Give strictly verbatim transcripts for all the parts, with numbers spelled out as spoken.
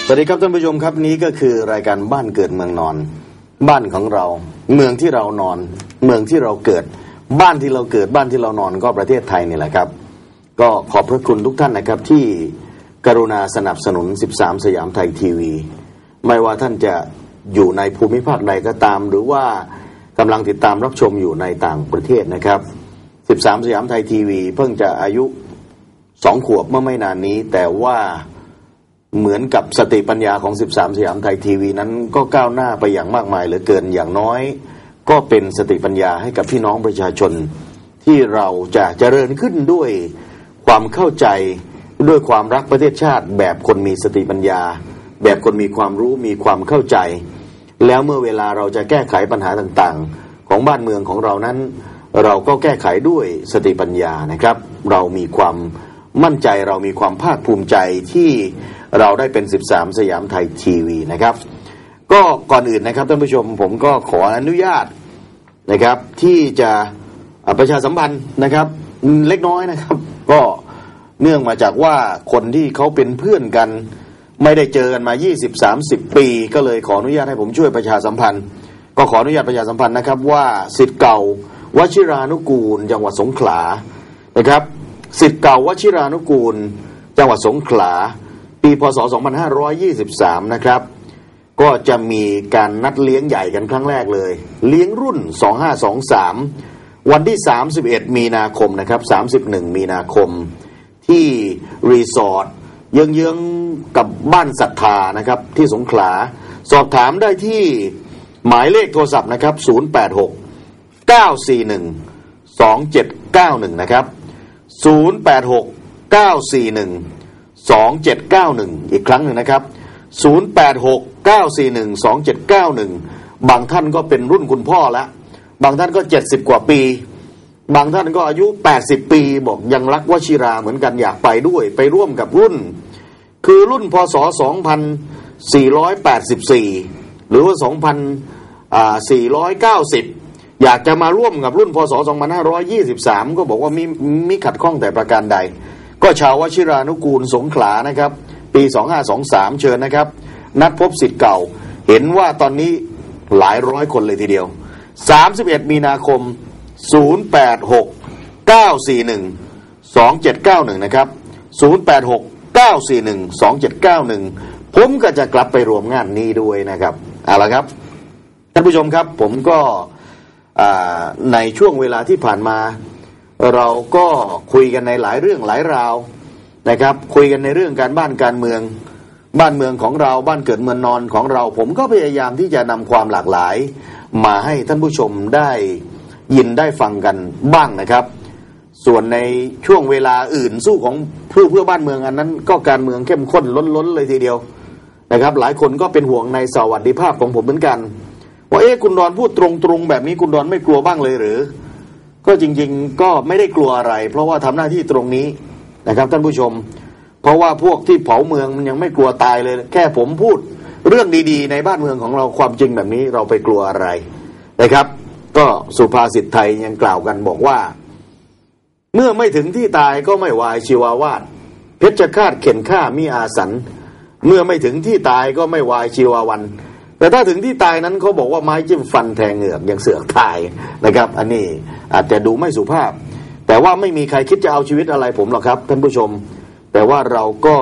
สวัสดีครับท่านผู้ชมครับนี้ก็คือรายการบ้านเกิดเมืองนอนบ้านของเราเมืองที่เรานอนเมืองที่เราเกิดบ้านที่เราเกิดบ้านที่เรานอนก็ประเทศไทยนี่แหละครับก็ขอบพระคุณทุกท่านนะครับที่กรุณาสนับสนุนสิบสามสยามไทยทีวีไม่ว่าท่านจะอยู่ในภูมิภาคใดก็ตามหรือว่ากำลังติดตามรับชมอยู่ในต่างประเทศนะครับสิบสามสยามไทยทีวีเพิ่งจะอายุสองขวบเมื่อไม่นานนี้แต่ว่าเหมือนกับสติปัญญาของสิบสามสยามไทยทีวีนั้นก็ก้าวหน้าไปอย่างมากมายเหลือเกินอย่างน้อยก็เป็นสติปัญญาให้กับพี่น้องประชาชนที่เราจะเจริญขึ้นด้วยความเข้าใจด้วยความรักประเทศชาติแบบคนมีสติปัญญาแบบคนมีความรู้มีความเข้าใจแล้วเมื่อเวลาเราจะแก้ไขปัญหาต่างๆของบ้านเมืองของเรานั้นเราก็แก้ไขด้วยสติปัญญานะครับเรามีความมั่นใจเรามีความภาคภูมิใจที่เราได้เป็นสิบสามสยามไทยทีวีนะครับก็ก่อนอื่นนะครับท่านผู้ชมผมก็ขออนุญาตนะครับที่จะประชาสัมพันธ์นะครับเล็กน้อยนะครับก็เนื่องมาจากว่าคนที่เขาเป็นเพื่อนกันไม่ได้เจอกันมา ยี่สิบสามสิบ ปีก็เลยขออนุญาตให้ผมช่วยประชาสัมพันธ์ก็ขออนุญาตประชาสัมพันธ์นะครับว่าศิษย์เก่าวชิรานุกูลจังหวัดสงขลานะครับศิษย์เก่าวชิรานุกูลจังหวัดสงขลาปีพ.ศ. สองพันห้าร้อยยี่สิบสามนะครับก็จะมีการนัดเลี้ยงใหญ่กันครั้งแรกเลยเลี้ยงรุ่นสองพันห้าร้อยยี่สิบสามวันที่สามสิบเอ็ดมีนาคมนะครับสามสิบเอ็ดมีนาคมที่รีสอร์ทเยื้องๆกับบ้านศรัทธานะครับที่สงขลาสอบถามได้ที่หมายเลขโทรศัพท์นะครับศูนย์ แปด หก เก้า สี่ หนึ่ง สอง เจ็ด เก้า หนึ่งนะครับศูนย์ แปด หก เก้า สี่ หนึ่ง สอง เจ็ด เก้า หนึ่งอีกครั้งหนึ่งนะครับศูนย์ แปด หก เก้า สี่ หนึ่ง สอง เจ็ด เก้า หนึ่งบางท่านก็เป็นรุ่นคุณพ่อแล้วบางท่านก็เจ็ดสิบกว่าปีบางท่านก็อายุแปดสิบปีบอกยังรักวชิราเหมือนกันอยากไปด้วยไปร่วมกับรุ่นคือรุ่นพ.ศ. สองพันสี่ร้อยแปดสิบสี่หรือว่าสองพันสี่ร้อยเก้าสิบอยากจะมาร่วมกับรุ่นพ.ศ. สองพันห้าร้อยยี่สิบสามก็บอกว่ามีมีขัดข้องแต่ประการใดก็ชาววชิรานุกูลสงขลานะครับปีสองพันห้าร้อยยี่สิบสามเชิญนะครับนัดพบศิษย์เก่าเห็นว่าตอนนี้หลายร้อยคนเลยทีเดียวสามสิบเอ็ดมีนาคมศูนย์ แปด หก เก้า สี่ หนึ่ง สอง เจ็ด เก้า หนึ่งนะครับศูนย์ แปด หก เก้า สี่ หนึ่ง สอง เจ็ด เก้า หนึ่งผมก็จะกลับไปรวมงานนี้ด้วยนะครับเอาละครับท่านผู้ชมครับผมก็ในช่วงเวลาที่ผ่านมาเราก็คุยกันในหลายเรื่องหลายราวนะครับคุยกันในเรื่องการบ้านการเมืองบ้านเมืองของเราบ้านเกิดเมืองนอนของเราผมก็พยายามที่จะนำความหลากหลายมาให้ท่านผู้ชมได้ยินได้ฟังกันบ้างนะครับส่วนในช่วงเวลาอื่นสู้ของผู้เพื่อบ้านเมืองอันนั้นก็การเมืองเข้มข้นล้นๆเลยทีเดียวนะครับหลายคนก็เป็นห่วงในสวัสดิภาพของผมเหมือนกันว่าเอ๊ะคุณดอนพูดตรงๆแบบนี้คุณดอนไม่กลัวบ้างเลยหรือก็จริงๆก็ไม่ได้กลัวอะไรเพราะว่าทำหน้าที่ตรงนี้นะครับท่านผู้ชมเพราะว่าพวกที่เผาเมืองมันยังไม่กลัวตายเลยแค่ผมพูดเรื่องดีๆในบ้านเมืองของเราความจริงแบบนี้เราไปกลัวอะไรนะครับก็สุภาษิตไทยยังกล่าวกันบอกว่าเมื่อไม่ถึงที่ตายก็ไม่วายชีวาวาทเพชฌฆาตเข็นฆ่ามิอาสันเมื่อไม่ถึงที่ตายก็ไม่วายชีวาวันแต่ถ้าถึงที่ตายนั้นเขาบอกว่าไม้จิ้มฟันแทงเหงือกยังเสือกตายนะครับอันนี้อาจจะดูไม่สุภาพแต่ว่าไม่มีใครคิดจะเอาชีวิตอะไรผมหรอกครับท่านผู้ชมแต่ว่าเราก็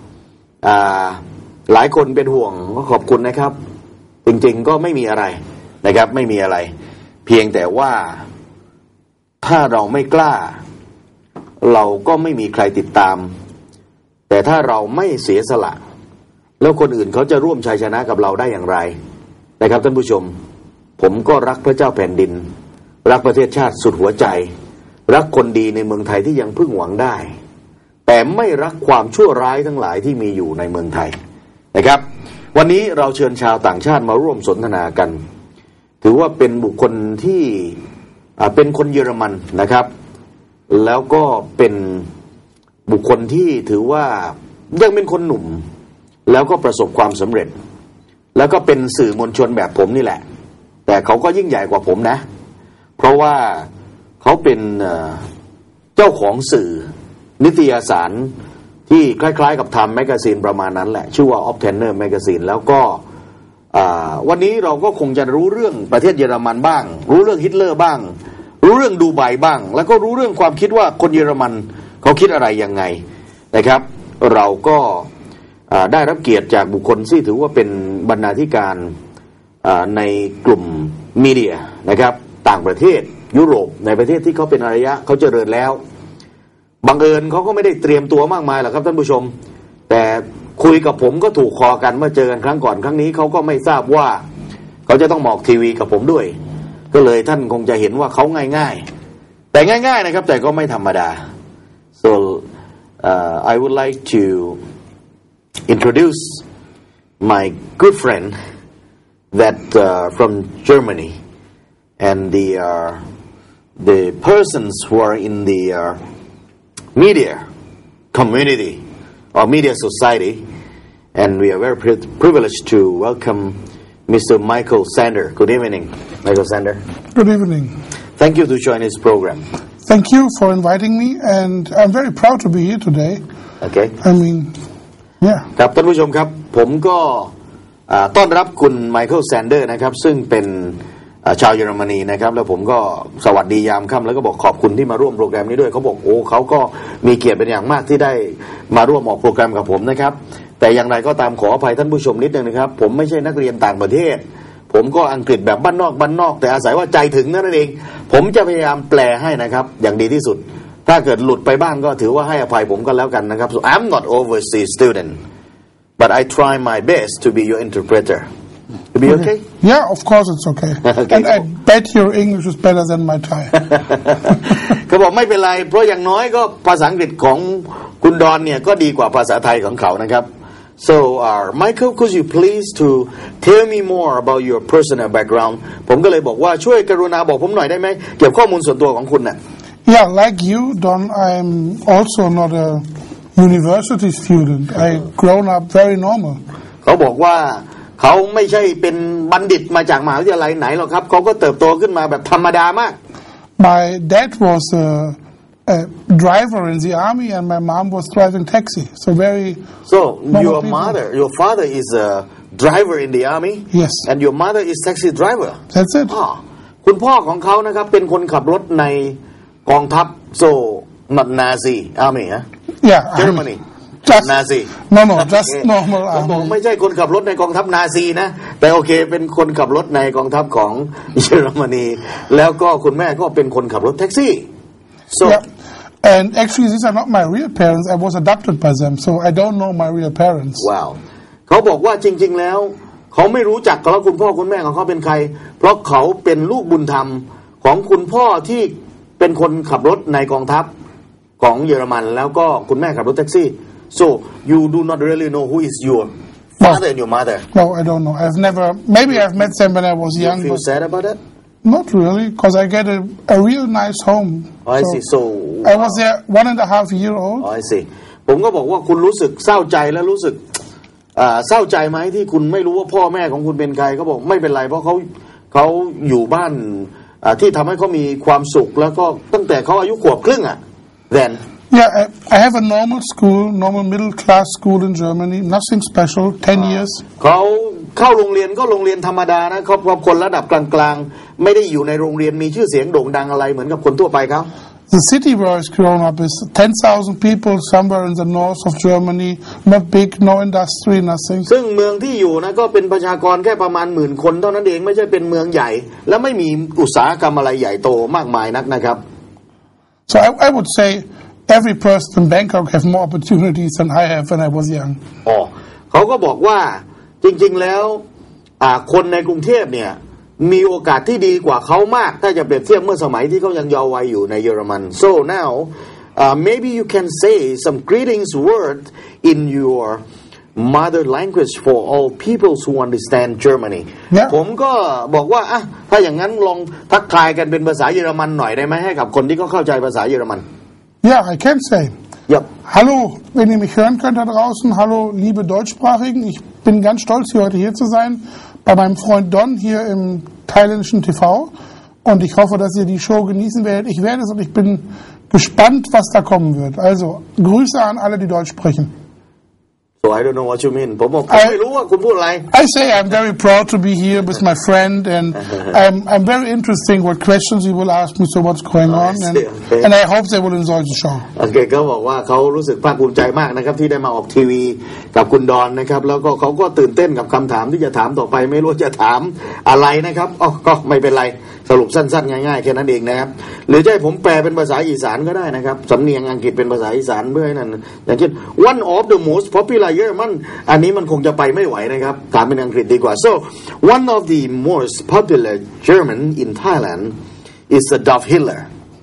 หลายคนเป็นห่วงก็ขอบคุณนะครับจริงๆก็ไม่มีอะไรนะครับไม่มีอะไรเพียงแต่ว่าถ้าเราไม่กล้าเราก็ไม่มีใครติดตามแต่ถ้าเราไม่เสียสละแล้วคนอื่นเขาจะร่วมชัยชนะกับเราได้อย่างไรนะครับท่านผู้ชมผมก็รักพระเจ้าแผ่นดินรักประเทศชาติสุดหัวใจรักคนดีในเมืองไทยที่ยังพึ่งหวังได้แต่ไม่รักความชั่วร้ายทั้งหลายที่มีอยู่ในเมืองไทยนะครับวันนี้เราเชิญชาวต่างชาติมาร่วมสนทนากันถือว่าเป็นบุคคลที่เป็นคนเยอรมันนะครับแล้วก็เป็นบุคคลที่ถือว่ายังเป็นคนหนุ่มแล้วก็ประสบความสำเร็จแล้วก็เป็นสื่อมวลชนแบบผมนี่แหละแต่เขาก็ยิ่งใหญ่กว่าผมนะเพราะว่าเขาเป็นเจ้าของสื่อนิตยสารทที่คล้ายๆกับ Time Magazine ประมาณนั้นแหละชื่อว่า Optaner Magazine แล้วก็วันนี้เราก็คงจะรู้เรื่องประเทศเยอรมันบ้างรู้เรื่องฮิตเลอร์บ้างรู้เรื่องดูไบบ้างแล้วก็รู้เรื่องความคิดว่าคนเยอรมันเขาคิดอะไรยังไงนะครับเราก็ได้รับเกียรติจากบุคคลที่ถือว่าเป็นบรรณาธิการในกลุ่มมีเดียนะครับต่างประเทศยุโรปในประเทศที่เขาเป็นอารยะเขาเจริญแล้วบังเอิญเขาก็ไม่ได้เตรียมตัวมากมายหรอกครับท่านผู้ชมแต่คุยกับผมก็ถูกคอกันเมื่อเจอกันครั้งก่อนครั้งนี้เขาก็ไม่ทราบว่าเขาจะต้องมาออกทีวีกับผมด้วยก็เลยท่านคงจะเห็นว่าเขาง่ายๆแต่ง่ายๆนะครับแต่ก็ไม่ธรรมดา so uh, I would like to introduce my good friend that uh, from Germany and the uh, the persons who are in the uh, media community or media society and we are very pri- privileged to welcome Mister Michael Sander. Good evening, Michael Sander. Good evening. Thank you to join this program. Thank you for inviting me, and I'm very proud to be here today. Okay. I mean, yeah. ครับท่านผู้ชมครับผมก็ต้อนรับคุณไมเคิลแซนเดอร์นะครับซึ่งเป็นชาวเยอรมนีนะครับแล้วผมก็สวัสดียามค่ำแล้วก็บอกขอบคุณที่มาร่วมโปรแกรมนี้ด้วยเขาบอกโอ้เขาก็มีเกียรติเป็นอย่างมากที่ได้มาร่วมออกโปรแกรมกับผมนะครับแต่อย่างไรก็ตามขออภัยท่านผู้ชมนิดนึงนะครับผมไม่ใช่นักเรียนต่างประเทศผมก็อังกฤษแบบบ้านนอกบ้านนอกแต่อาศัยว่าใจถึงนั่นเองผมจะพยายามแปลให้นะครับอย่างดีที่สุดถ้าเกิดหลุดไปบ้างก็ถือว่าให้อภัยผมก็แล้วกันนะครับ so I'm not overseas student but I try my best to be your interpreter to be okay yeah of course it's okay, okay. and I bet your English is better than my Thai เขาบอกไม่เป็นไรเพราะอย่างน้อยก็ภาษาอังกฤษของคุณดอนเนี่ยก็ดีกว่าภาษาไทยของเขานะครับSo, uh, Michael, could you please to tell me more about your personal background? ผมก็เลยบอกว่าช่วยกรุณาบอกผมหน่อยได้ไหมเกี่ยวกับข้อมูลส่วนตัวของคุณน่ะ Yeah, like you, Don, I'm also not a university student. I grown up very normal. เขาบอกว่าเขาไม่ใช่เป็นบัณฑิตมาจากมหาวิทยาลัยไหนหรอกครับเขาก็เติบโตขึ้นมาแบบธรรมดามาก My dad was a a driver in the army and my mom was driving taxi so very so your people. mother your father is a driver in the army yes and your mother is taxi driver that's it คุณพ่อของเขานะครับเป็นคนขับรถในกองทัพ so not Nazi army huh? yeah Germany just Nazi no no just normal army ผมไม่ใช่คนขับรถในกองทัพนาซีนะแต่โอเคเป็นคนขับรถในกองทัพของเยอรมนีแล้วก็คุณแม่ก็เป็นคนขับรถแท็กซี่So, yeah. And actually, these are not my real parents. I was adopted by them, so I don't know my real parents. Wow. เขาบอกว่าจริงๆแล้วเขาไม่รู้จักแล้วคุณพ่อคุณแม่ของเขาเป็นใครเพราะเขาเป็นลูกบุญธรรมของคุณพ่อที่เป็นคนขับรถในกองทัพของเยอรมันแล้วก็คุณแม่ขับรถแท็กซี่ So you do not really know who is your father and your mother. No, I don't know. I've never. Maybe I've met them when I was young. You feel sad about that? Not really, because I get a, a real nice home. Oh, I so see. So I was there one and a half year old. Oh, I see. ผมก็บอกว่าคุณรู้สึกเศร้าใจและรู้สึกเศร้าใจไหมที่คุณไม่รู้ว่าพ่อแม่ของคุณเป็นใครเขาบอกไม่เป็นไรเพราะเขาเขาอยู่บ้านที่ทำให้เขามีความสุขแล้วก็ตั้งแต่เขาอายุขวบครึ่งอ่ะ Then yeah, I, I have a normal school, normal middle class school in Germany. Nothing special. Ten years. เขาเข้าโรงเรียนก็โรงเรียนธรรมดานะเขาเป็นคนระดับกลางๆไม่ได้อยู่ในโรงเรียนมีชื่อเสียงโด่งดังอะไรเหมือนกับคนทั่วไปเขา The city where I was grown up is ten thousand people somewhere in the north of Germany. Not big, no industry, nothing. ซึ่งเมืองที่อยู่นะก็เป็นประชากรแค่ประมาณหมื่นคนเท่านั้นเองไม่ใช่เป็นเมืองใหญ่และไม่มีอุตสาหกรรมอะไรใหญ่โตมากมายนักนะครับ So I, I would say.Every person in Bangkok has more opportunities than I have when I was young. อ๋อเขาก็บอกว่าจริงๆแล้วคนในกรุงเทพเนี่ยมีโอกาสที่ดีกว่าเขามากถ้าจะเปรียบเทียบเมื่อสมัยที่เขายังเยาว์วัยอยู่ในเยอรมัน So now uh, maybe you can say some greetings word in your mother language for all people who understand Germany ผมก็บอกว่าอ่ะถ้าอย่างนั้นลองทักทายกันเป็นภาษาเยอรมันหน่อยได้ไหมให้กับคนที่เขาเข้าใจภาษาเยอรมันJa, I can say. Yep. Hallo, wenn ihr mich hören könnt da draußen. Hallo, liebe Deutschsprachigen. Ich bin ganz stolz, hier heute hier zu sein. Bei meinem Freund Don hier im thailändischen T V. Und ich hoffe, dass ihr die Show genießen werdet. Ich werde es und ich bin gespannt, was da kommen wird. Also, Grüße an alle, die Deutsch sprechen. So I don't know what you mean. ผมบอกผมไม่รู้ว่าคุณพูดอะไร I say I'm very proud to be here with my friend, and I'm I'm very interesting what questions you will ask me. So what's going on, and, and I hope they will enjoy the show. โอเคเขาบอกว่าเขารู้สึกภาคภูมิใจมากนะครับที่ได้มาออกทีวีกับคุณดอนนะครับแล้วก็เขาก็ตื่นเต้นกับคำถามที่จะถามต่อไปไม่รู้จะถามอะไรนะครับอ๋อก็ไม่เป็นไรสรุปสั้นๆง่ายๆแค่นั้นเองนะครับหรือจะให้ผมแปลเป็นภาษาอีสานก็ได้นะครับสำเนียงอังกฤษเป็นภาษาอีสานเพื่อให้นั่นอย่างเช่น one of the most popular German อันนี้มันคงจะไปไม่ไหวนะครับถามเป็นอังกฤษดีกว่า so one of the most popular German in Thailand is Adolf Hitler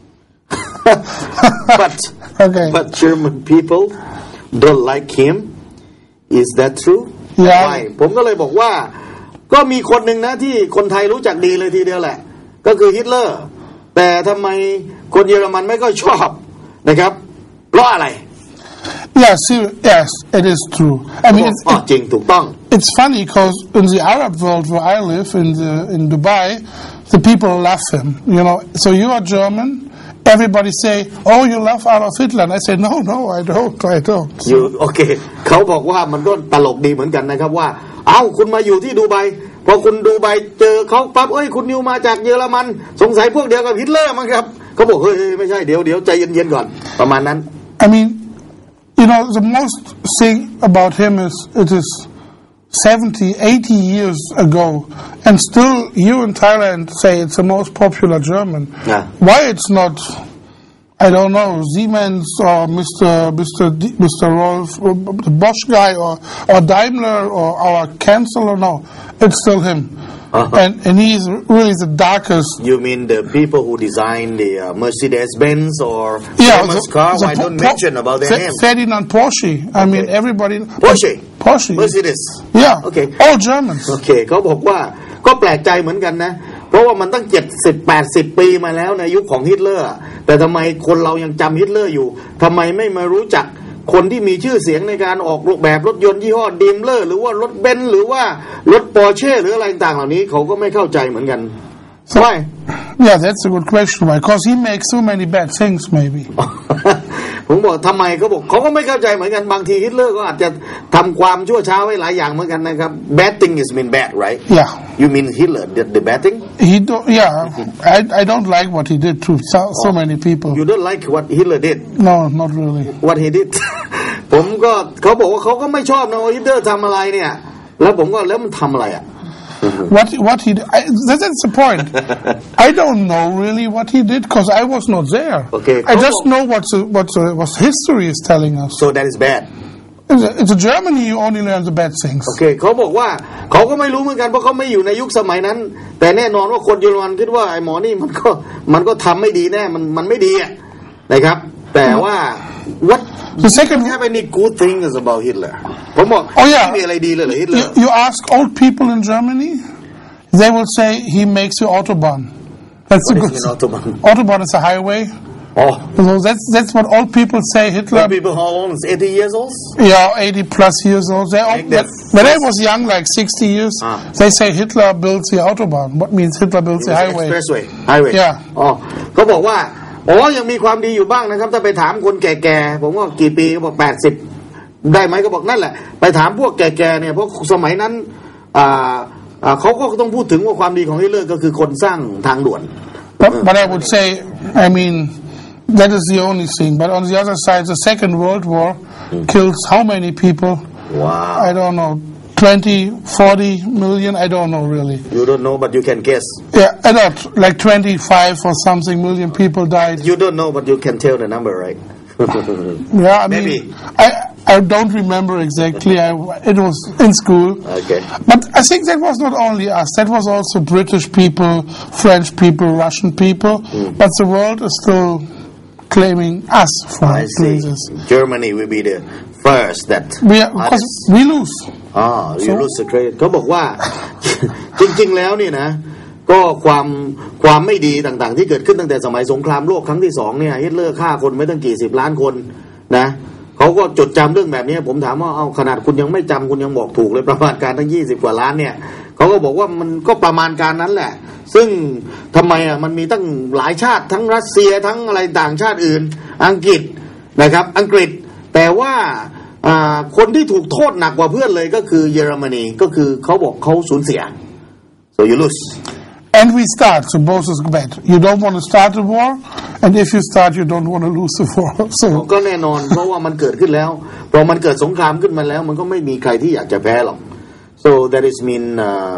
but okay. but German people don't like him is that true yeah. Why ผมก็เลยบอกว่าก็มีคนหนึ่งนะที่คนไทยรู้จักดีเลยทีเดียวแหละก็คือฮิตเลอร์แต่ทำไมคนเยอรมันไม่ค่อยชอบนะครับเพราะอะไร Yes, yes, it is true. I mean, it's, it, จริงถูกต้อง it's funny because in the Arab world where I live, in the in Dubai, the people love him. You know, so you are German. Everybody say, "Oh, you love Adolf Hitler." And I say, "No, no, I don't. I don't." You okay? เขาบอกว่ามันก็ตลกดีเหมือนกันนะครับว่าเอ้าคุณมาอยู่ที่ดูไบพอคุณดูไบเจอเขาปั๊บเอ้ยคุณนิวมาจากเยอรมันสงสัยพวกเดียวกับฮิตเลอร์มั้งครับเขาบอกเฮ้ยไม่ใช่เดี๋ยวเดี๋ยวใจเย็นๆก่อนประมาณนั้น I mean, you know, the most thing about him is it is seventy, eighty years ago, and still you in Thailand say it's the most popular German. Yeah. Why it's not? I don't know, Siemens or Mister Mister D, Mister Rolf, or the Bosch guy, or or Daimler, or our Chancellor. No, it's still him, uh-huh. and and he is really the darkest. You mean the people who design the uh, Mercedes-Benz or yeah, famous the, car? The Why po- don't mention about their F- name? Ferdinand Porsche. I okay. mean, everybody. Porsche. Porsche. Mercedes. Yeah. Okay. All Germans. โอเคเขาบอกว่าก็แปลกใจเหมือนกันนะเพราะว่ามันตั้งเจ็ดสิบแปดสิบปีมาแล้วในยุคของฮิตเลอร์แต่ทำไมคนเรายังจำฮิตเลอร์อยู่ทำไมไม่มารู้จักคนที่มีชื่อเสียงในการออกแบบรถยนต์ยี่ห้อดิมเลอร์หรือว่ารถเบนซ์หรือว่ารถปอร์เช่หรืออะไรต่างๆเหล่านี้เขาก็ไม่เข้าใจเหมือนกัน So, why? Yeah, that's a good question. Why? Because he makes so many bad things, maybe. ผมบอกทำไมเขาบอกเขาก็ไม่เข้าใจเหมือนกันบางทีฮิตเลอร์ก็อาจจะทำความชั่วช้าไว้หลายอย่างเหมือนกันนะครับ bad thing is mean bad right yeah you mean Hitler did the bad thing he do yeah I I don't like what he did to so, so many people you don't like what Hitler did no not really what he did ผมก็เขาบอกว่าเขาก็ไม่ชอบนะว่าฮิตเลอร์ทำอะไรเนี่ยแล้วผมก็แล้วมันทำอะไรอ่ะ What what he I, that's the point. I don't know really what he did because I was not there. Okay, I just know what the, what the, what history is telling us. So that is bad. It's a, it's a Germany you only learn the bad things. Okay เขาบอกว่าเขาก็ไม่รู้เหมือนกันเพราะเขาไม่อยู่ในยุคสมัยนั้นแต่แน่นอนว่าคนเยอรมันคิดว่าไอ้หมอนี่มันก็มันก็ทำไม่ดีแน่มันมันไม่ดีอ่ะนะครับแต่ว่า what the second have any good things about Hitler ผมบอก oh yeah ไม่มีอะไรดีเลยเหรอ Hitler you, you ask old people in Germany they will say he makes the autobahn that's what a good is an autobahn autobahn is a highway oh so that's that's what old people say Hitler old people how old eighty years old yeah eighty plus years old they all, when, when I was young like sixty years ah. they say Hitler built the autobahn what means Hitler built the highway expressway highway yeah อ๋อเขาบอกว่าอ๋อยังมีความดีอยู่บ้างนะครับถ้าไปถามคนแก่ๆผมว่ากี่ปีเขาบอกแปดสิบได้ไหมก็บอกนั่นแหละไปถามพวกแก่ๆเนี่ยเพราะสมัยนั้นอ่าอ่าเขาก็ต้องพูดถึงว่าความดีของฮิตเลอร์ก็คือคนสร้างทางด่วน but, but I would say I mean that is the only thing but on the other side the Second World War mm. kills how many people wow I don't know twenty, forty million I don't know really you don't know but you can guess yeah I don't like twenty-five or something million people died you don't know but you can tell the number right yeah I mean maybe I I don't remember exactly I it was in school okay but I think that was not only us that was also British people French people Russian people mm. but the world is still claiming us for I see this. Germany will be the first that we are, because we lose ah you so, lose the credit เขาบอกว่า จริงๆแล้วนี่นะก็ความความไม่ดีต่างๆที่เกิดขึ้นตั้งแต่สมัยสงครามโลกครั้งที่สองเนี่ยฮิตเลอร์ฆ่าคนไม่ตั้งกี่สิบล้านคนนะเขาก็จดจำเรื่องแบบนี้ผมถามว่าเอาขนาดคุณยังไม่จำคุณยังบอกถูกเลยประมาณการตั้งยี่สิบกว่าล้านเนี่ยเขาก็บอกว่ามันก็ประมาณการนั้นแหละซึ่งทำไมอ่ะมันมีตั้งหลายชาติทั้งรัสเซียทั้งอะไรต่างชาติอื่นอังกฤษนะครับอังกฤษแต่ว่าคนที่ถูกโทษหนักกว่าเพื่อนเลยก็คือเยอรมนีก็คือเขาบอกเขาสูญเสีย so you lose and we start so both is bad you don't want to start the war and if you start you don't want to lose the war so ก็แน่นอนเพราะว่ามันเกิดขึ้นแล้วพอมันเกิดสงครามขึ้นมาแล้วมันก็ไม่มีใครที่อยากจะแพ้หรอก so that is mean uh,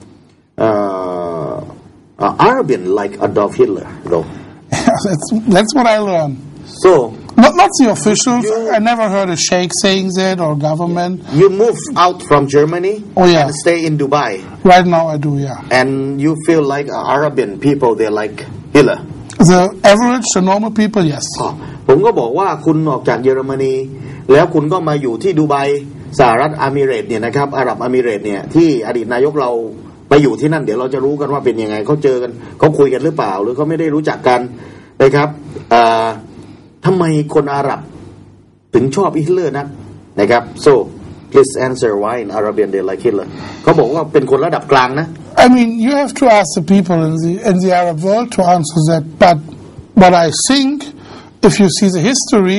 uh, uh, Arabian like Adolf Hitler though that's, that's what I learned so Not, not the officials. You, I never heard a sheikh saying that or government. You move out from Germany oh, yeah. and stay in Dubai. Right now I do, yeah. And you feel like Arabian people, they're like Hitler. The average, the normal people, yes. ผมก็บอกว่าคุณออกจากเยอรมนีแล้วคุณก็มาอยู่ที่ดูไบสหรัฐอาหรับเอมิเรตส์เนี่ยนะครับอาหรับเอมิเรตส์เนี่ยที่อดีตนายกเราไปอยู่ที่นั่นเดี๋ยวเราจะรู้กันว่าเป็นยังไงเขาเจอกันเขาคุยกันหรือเปล่าหรือเขาไม่ได้รู้จักกันนะครับทำไมคนอาหรับถึงชอบฮิตเลอร์นักนะครับ so please answer why in Arabian they like Hitler เขาบอกว่าเป็นคนระดับกลางนะ I mean you have to ask the people in the in the Arab world to answer that but but I think if you see the history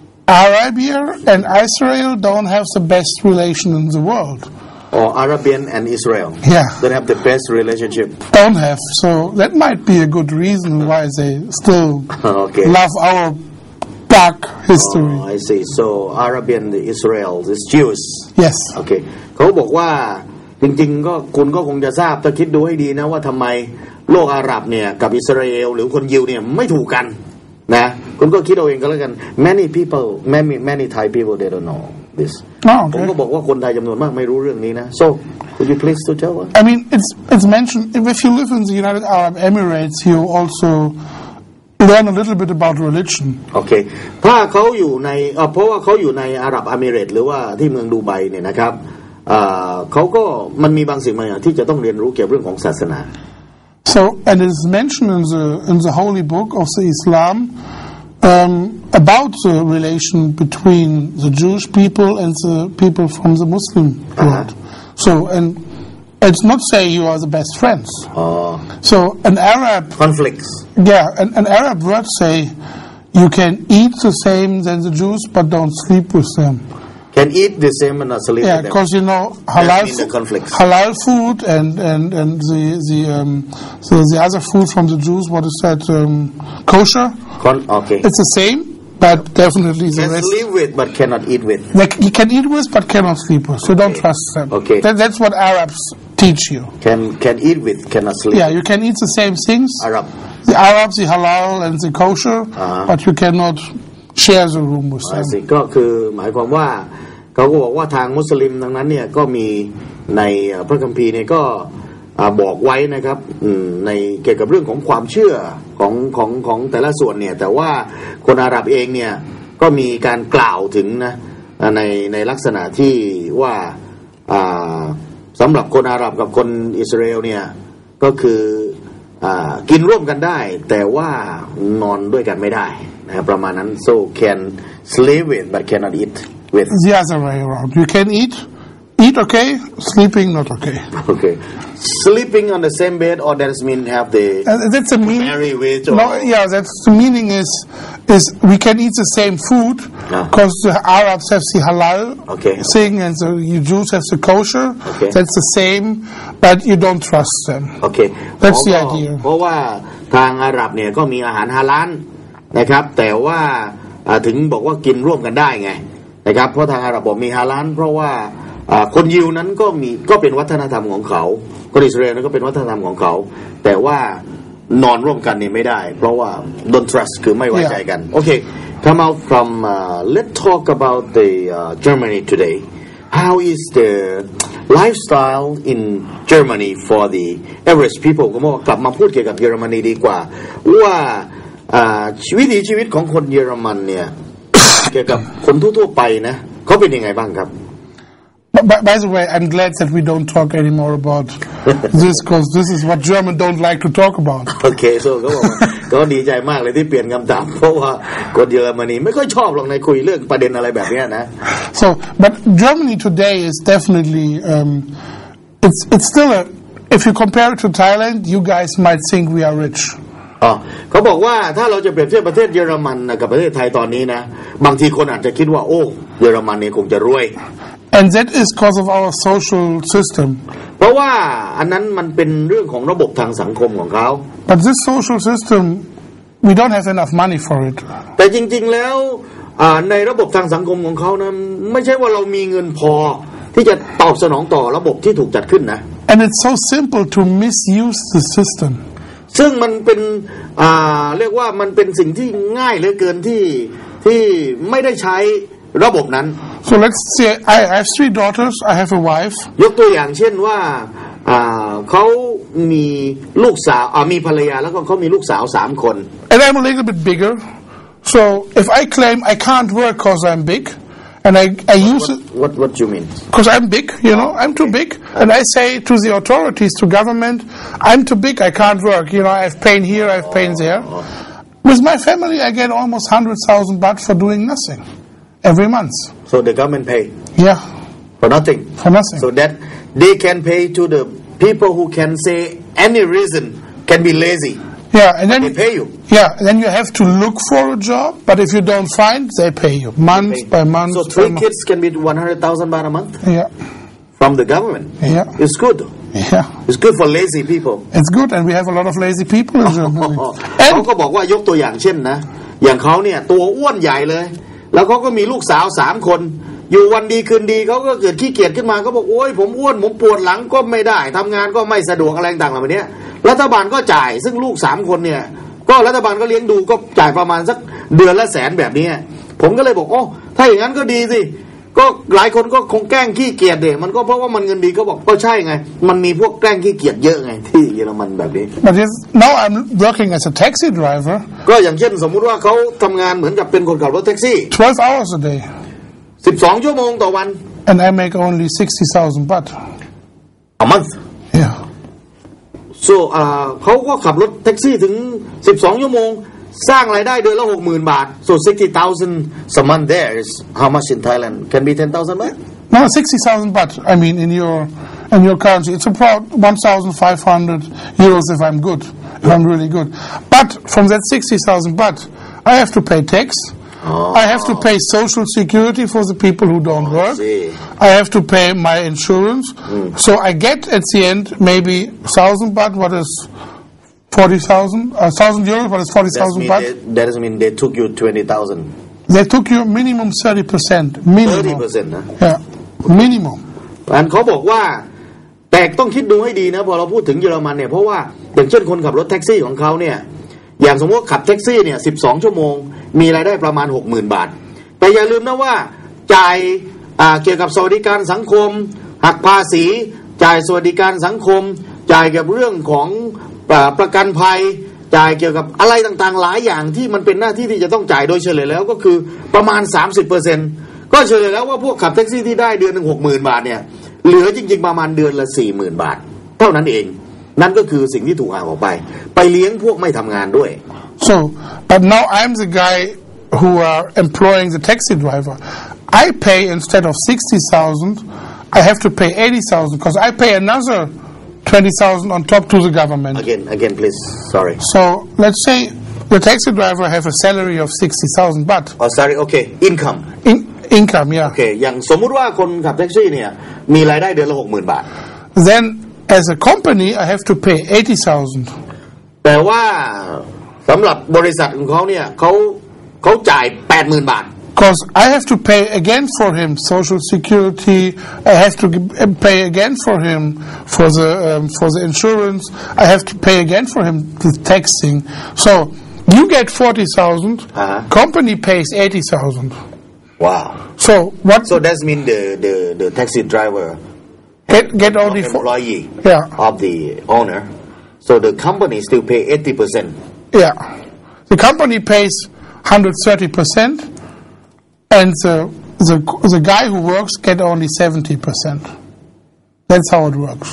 Arabia and Israel don't have the best relation in the world or Arabian and Israel yeah don't have the best relationship don't have so that might be a good reason why they still okay. love our dark history oh, I see so Arabian the Israel is Jews yes okay เขาบอกว่าจริงๆก็คุณก็คงจะทราบถ้าคิดดูให้ดีนะว่าทำไมโลกอาหรับเนี่ยกับอิสราเอลหรือคนยิวเนี่ยไม่ถูกกันนะคุณก็คิดเอาเองก็แล้วกัน many people many many Thai people they don't know this oh, okay. ผมก็บอกว่าคนไทยจำนวนมากไม่รู้เรื่องนี้นะ so could you please to tell us I mean it's it's mentioned if you live in the United Arab Emirates you also learn a little bit about religion โอเคถ้าเขาอยู่ในเพราะว่าเขาอยู่ในอาหรับเอมิเรตส์หรือว่าที่เมืองดูไบเนี่ยนะครับเขาก็มันมีบางสิ่งบางอย่างที่จะต้องเรียนรู้เกี่ยวกับเรื่องของศาสนา so and it is mentioned in the in the holy book of the Islam um, about the relation between the Jewish people and the people from the Muslim world uh-huh. so and it's not say you are the best friends oh. so an Arab conflicts yeah an, an Arab word say you can eat the same than the Jews but don't sleep with them can eat the same and not sleep yeah because you know halal halal food and and and the the um the, the other food from the Jews what is that um, kosher Con- okay it's the same but definitely the can rest live with but cannot eat with like you can eat with but cannot sleep with so okay. don't trust them okay that, that's what Arabs teach you can can eat with cannot sleep yeah you can eat the same things Arab the Arabs the halal and the kosher uh-huh. but you cannot share the room with them ก็คือหมายความว่าเขาก็บอกว่าทางมุสลิมดังนั้นเนี่ยก็มีในพระคัมภีร์เนี่ยก็บอกไว้นะครับในเกี่ยวกับเรื่องของความเชื่อของของของแต่ละส่วนเนี่ยแต่ว่าคนอาหรับเองเนี่ยก็มีการกล่าวถึงนะในในลักษณะที่ว่าสำหรับคนอาหรับกับคนอิสราเอลเนี่ยก็คือกินร่วมกันได้แต่ว่านอนด้วยกันไม่ได้นะครับประมาณนั้น so can sleep with but cannot eat with the other way around you can eat eat okay sleeping not okay okay sleeping on the same bed or does mean have the uh, that's the meaning marry with or no yeah that's the meaning is is we can eat the same food because ah. the Arabs have the halal okay. thing and the Jews have the kosher okay. that's the same but you don't trust them okay that's the idea เพราะว่าทางอาหรับเนี่ยก็มีอาหารฮาลาลนะครับแต่ว่าถึงบอกว่ากินร่วมกันได้ไงนะครับเพราะทางอาหรับบอกมีฮาลาลเพราะว่าคนยิวนั้นก็มีก็เป็นวัฒนธรรมของเขาคนอิสราเอลนั้นก็เป็นวัฒนธรรมของเขาแต่ว่านอนร่วมกันนี่ไม่ได้เพราะว่า don't trust คือไม่ไว้ใจกันโอเค come out from uh, let's talk about the uh, Germany today how is the lifestyle in Germany for the average people ก็บอกกลับมาพูดเกี่ยวกับเยอรมนีดีกว่าว่าวิถีชีวิตของคนเยอรมันเนี่ยเกี่ยวกับคนทั่วๆไปนะเขาเป็นยังไงบ้างครับ By, by the way, I'm glad that we don't talk anymore about this because this is what Germans don't like to talk about. Okay, so ก็บอกก็ดีใจมากเลยที่เปลี่ยนคำถามเพราะว่าคนเยอรมนีไม่ค่อยชอบหรอกในคุยเรื่องประเด็นอะไรแบบนี้นะ So, but Germany today is definitely um, it's it's still a if you compare it to Thailand, you guys might think we are rich. อ๋อเขาบอกว่าถ้าเราจะเปรียบเทียบประเทศเยอรมันกับประเทศไทยตอนนี้นะบางทีคนอาจจะคิดว่าโอ้เยอรมันเนี่ยคงจะรวย And that is because of our social system. เพราะว่าอันนั้นมันเป็นเรื่องของระบบทางสังคมของเขา But this social system, we don't have enough money for it. แต่จริงๆแล้วในระบบทางสังคมของเขานะไม่ใช่ว่าเรามีเงินพอที่จะตอบสนองต่อระบบที่ถูกจัดขึ้นนะ And it's so simple to misuse the system. ซึ่งมันเป็นอ่าเรียกว่ามันเป็นสิ่งที่ง่ายเหลือเกินที่ที่ไม่ได้ใช้ระบบนั้น So let's say I have three daughters, I have a wife. ยกตัวอย่างเช่นว่าอ่าเขามีลูกสาวอ่ามีภรรยาแล้วก็เขามีลูกสาวสามคน And I'm a little bit bigger. So if I claim I can't work because I'm big, and I, I use what, it what what you mean because I'm big, you know, I'm too big, and I say to the authorities, to government, I'm too big, I can't work, you know, I have pain here, I have pain there. With my family, I get almost one hundred thousand baht for doing nothing every month. so the government pay Yeah, for nothing for nothing. so that they can pay to the people who can say any reason can be lazy Yeah, and then they pay you yeah, then you have to look for a job, but if you don't find, they pay you month by month. so by three month. kids can be one hundred thousand baht a month Yeah, from the government yeah, it's good yeah. it's good for lazy people It's good, and we have a lot of lazy people in Germany. เขา And ก็บอกว่ายกตัวอย่างเช่นนะอย่างเขาเนี่ยตัวอ้วนใหญ่เลยแล้วเขาก็มีลูกสาวสามคนอยู่วันดีคืนดีเขาก็เกิดขี้เกียจขึ้นมาเขาบอกโอ้ยผมอ้วนผมปวดหลังก็ไม่ได้ทำงานก็ไม่สะดวกอะไรต่างๆแบบนี้รัฐบาลก็จ่ายซึ่งลูกสามคนเนี่ยก็รัฐบาลก็เลี้ยงดูก็จ่ายประมาณสักเดือนละแสนแบบนี้ผมก็เลยบอกโอ้ถ้าอย่างนั้นก็ดีสิก็หลายคนก็คงแกล้งขี้เกียจเด็มันก็เพราะว่ามันเงินดีก็บอกก็ใช่ไงมันมีพวกแกล้งขี้เกียจเยอะไงที่เยอรมันแบบนี้ but yes, now I'm working as a taxi driver. ก็อย่างเช่นสมมุติว่าเขาทำงานเหมือนกับเป็นคนขับรถแท็กซี่ twelve hours a day, สิบสองชั่วโมงต่อวัน and I make only sixty thousand baht. a month Yeah. so อ่าเขาก็ขับรถแท็กซี่ถึงสิบสองชั่วโมงสร้างรายได้เดือนละ หกหมื่น บาท so sixty thousand a month there is how much in Thailand can be ten thousand baht No, sixty thousand baht. I mean, in your in your currency, it's about one thousand five hundred euros if I'm good, if I'm really good. But from that sixty thousand baht, I have to pay tax. Oh. I have to pay social security for the people who don't Oh, I work. see. I have to pay my insurance. Mm. So I get at the end maybe thousand baht. What is forty thousand? A thousand euros. What is forty That's thousand mean baht? they, that doesn't mean they took you twenty thousand They took you minimum thirty percent. Minimum. thirty percent นะ Yeah, minimum. อันเขาบอกว่าแต่ต้องคิดดูให้ดีนะพอเราพูดถึงเยอรมันเนี่ยเพราะว่าอย่างเช่นคนขับรถแท็กซี่ของเขาเนี่ยอย่างสมมติว่าขับแท็กซี่เนี่ยสิบสองชั่วโมงมีรายได้ประมาณ หกหมื่น บาทแต่อย่าลืมนะว่าจ่ายเกี่ยวกับสวัสดิการสังคมหักภาษีจ่ายสวัสดิการสังคมจ่ายเกี่ยวกับเรื่องของประกันภัยจ่ายเกี่ยวกับอะไรต่างๆหลายอย่างที่มันเป็นหน้าที่ที่จะต้องจ่ายโดยเฉลี่ยแล้วก็คือประมาณ สามสิบเปอร์เซ็นต์ ก็เฉลี่ยแล้วว่าพวกขับแท็กซี่ที่ได้เดือนหนึ่ง หกหมื่น บาทเนี่ยเหลือจริงๆประมาณเดือนละ สี่หมื่น บาทเท่านั้นเองนั่นก็คือสิ่งที่ถูกหักออกไปไปเลี้ยงพวกไม่ทำงานด้วย So, but now I'm the guy who are employing the taxi driver. I pay instead of sixty thousand, I have to pay eighty thousand because I pay another twenty thousand on top to the government. Again, again, please. Sorry. So let's say the taxi driver have a salary of sixty thousand baht. Oh, sorry. Okay, income. In, income, yeah. Okay, อย่างสมมุติว่าคนขับแท็กซี่เนี่ยมีรายได้เดือนละ หกหมื่น บาท Then as a company I have to pay eighty thousand. แต่ว่าสำหรับบริษัทของเขาเนี่ยเขาเขาจ่าย แปดหมื่น บาท Because I have to pay again for him social security. I have to pay again for him for the um, for the insurance. I have to pay again for him the taxing. So you get forty thousand. Uh-huh. Company pays eighty thousand. Wow. So what? So that means the the the taxi driver get get only for employee yeah. of the owner. So the company still pay eighty percent. Yeah, the company pays one hundred thirty percent. And the, the the guy who works get only seventy percent. That's how it works.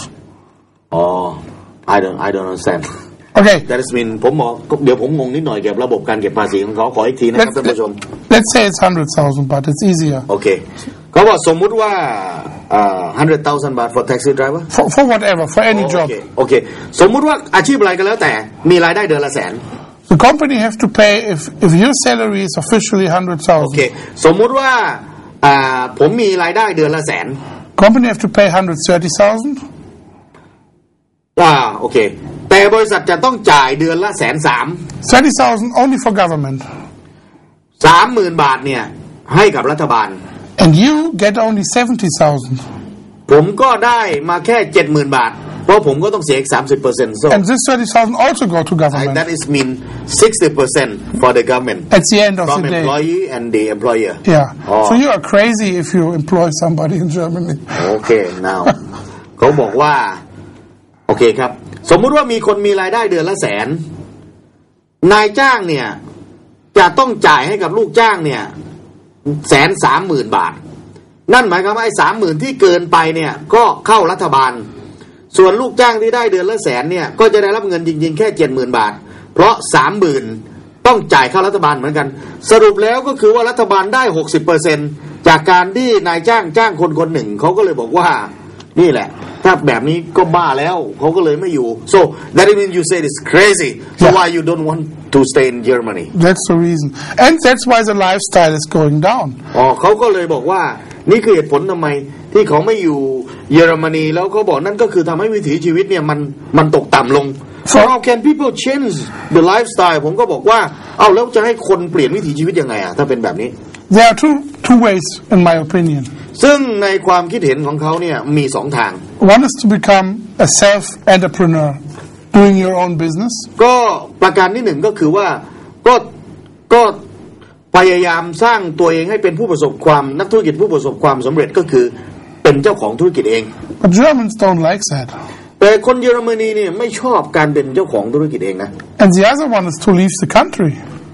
Oh, I don't I don't understand. Okay. That is mean ผมบอกเดี๋ยวผมงงนิดหน่อยเกี่ยวกับระบบการเก็บภาษีของเขาขออีกทีนะครับท่านผู้ชม Let's say it's one hundred thousand, but it's easier. โอเคเขาบอกสมมุติว่า uh, hundred thousand baht for taxi driver for for whatever for any job โอเคโอเคสมมุติว่าอาชีพอะไรก็แล้วแต่มีรายได้เดือนละแสน the company have to pay if if your salary is officially hundred โอเค thousand สมมุติว่าอ่าผมมีรายได้เดือนละแสน company have to pay hundred thirty thousand อ่าโอเคแต่บริษัทจะต้องจ่ายเดือนละแสนสาม thirty thousand only for government สามหมื่นบาทเนี่ยให้กับรัฐบาล and you get only seventy thousand ผมก็ได้มาแค่เจ็ดหมื่นบาทเพราะผมก็ต้องเสียอีกสามสิบเปอร์เซ็นต์ so and this thirty thousand also go to government that is mean sixty percent for the government at the end of from the day employee and the employer yeah oh. so you are crazy if you employ somebody in Germany okay now เขาบอกว่าโอเคครับสมมุติว่ามีคนมีรายได้เดือนละแสนนายจ้างเนี่ยจะต้องจ่ายให้กับลูกจ้างเนี่ยแสนสามหมื่นบาทนั่นหมายความว่าไอ้สามหมื่นที่เกินไปเนี่ยก็เข้ารัฐบาลส่วนลูกจ้างที่ได้เดือนละแสนเนี่ยก็จะได้รับเงินจริงๆแค่เจ็ดหมื่นบาทเพราะสามหมื่นต้องจ่ายเข้ารัฐบาลเหมือนกันสรุปแล้วก็คือว่ารัฐบาลได้หกสิบเปอร์เซ็นต์จากการที่นายจ้างจ้างคนคนหนึ่งเขาก็เลยบอกว่านี่แหละถ้าแบบนี้ก็บ้าแล้วเขาก็เลยไม่อยู่ so that means you say it's crazy so yeah. why you don't want to stay in Germany that's the reason and that's why the lifestyle is going down อ๋อเขาก็เลยบอกว่านี่คือเหตุผลทำไมที่เขาไม่อยู่เยอรมนีแล้วเขาบอกนั่นก็คือทำให้วิถีชีวิตเนี่ยมันมันตกต่ำลง so how can people change the lifestyle ผมก็บอกว่าเอาแล้วจะให้คนเปลี่ยนวิถีชีวิตยังไงอะถ้าเป็นแบบนี้ there are two two ways in my opinion ซึ่งในความคิดเห็นของเขาเนี่ยมีสองทาง one is to become a self entrepreneur doing your own business ก็ประการที่หนึ่งก็คือว่าก็ก็พยายามสร้างตัวเองให้เป็นผู้ประสบความนักธุรกิจผู้ประสบความสำเร็จก็คือเป็นเจ้าของธุรกิจเอง but Germans don't like that แต่คนเยอรมนีเนี่ยไม่ชอบการเป็นเจ้าของธุรกิจเองนะ and the other one is to leave the country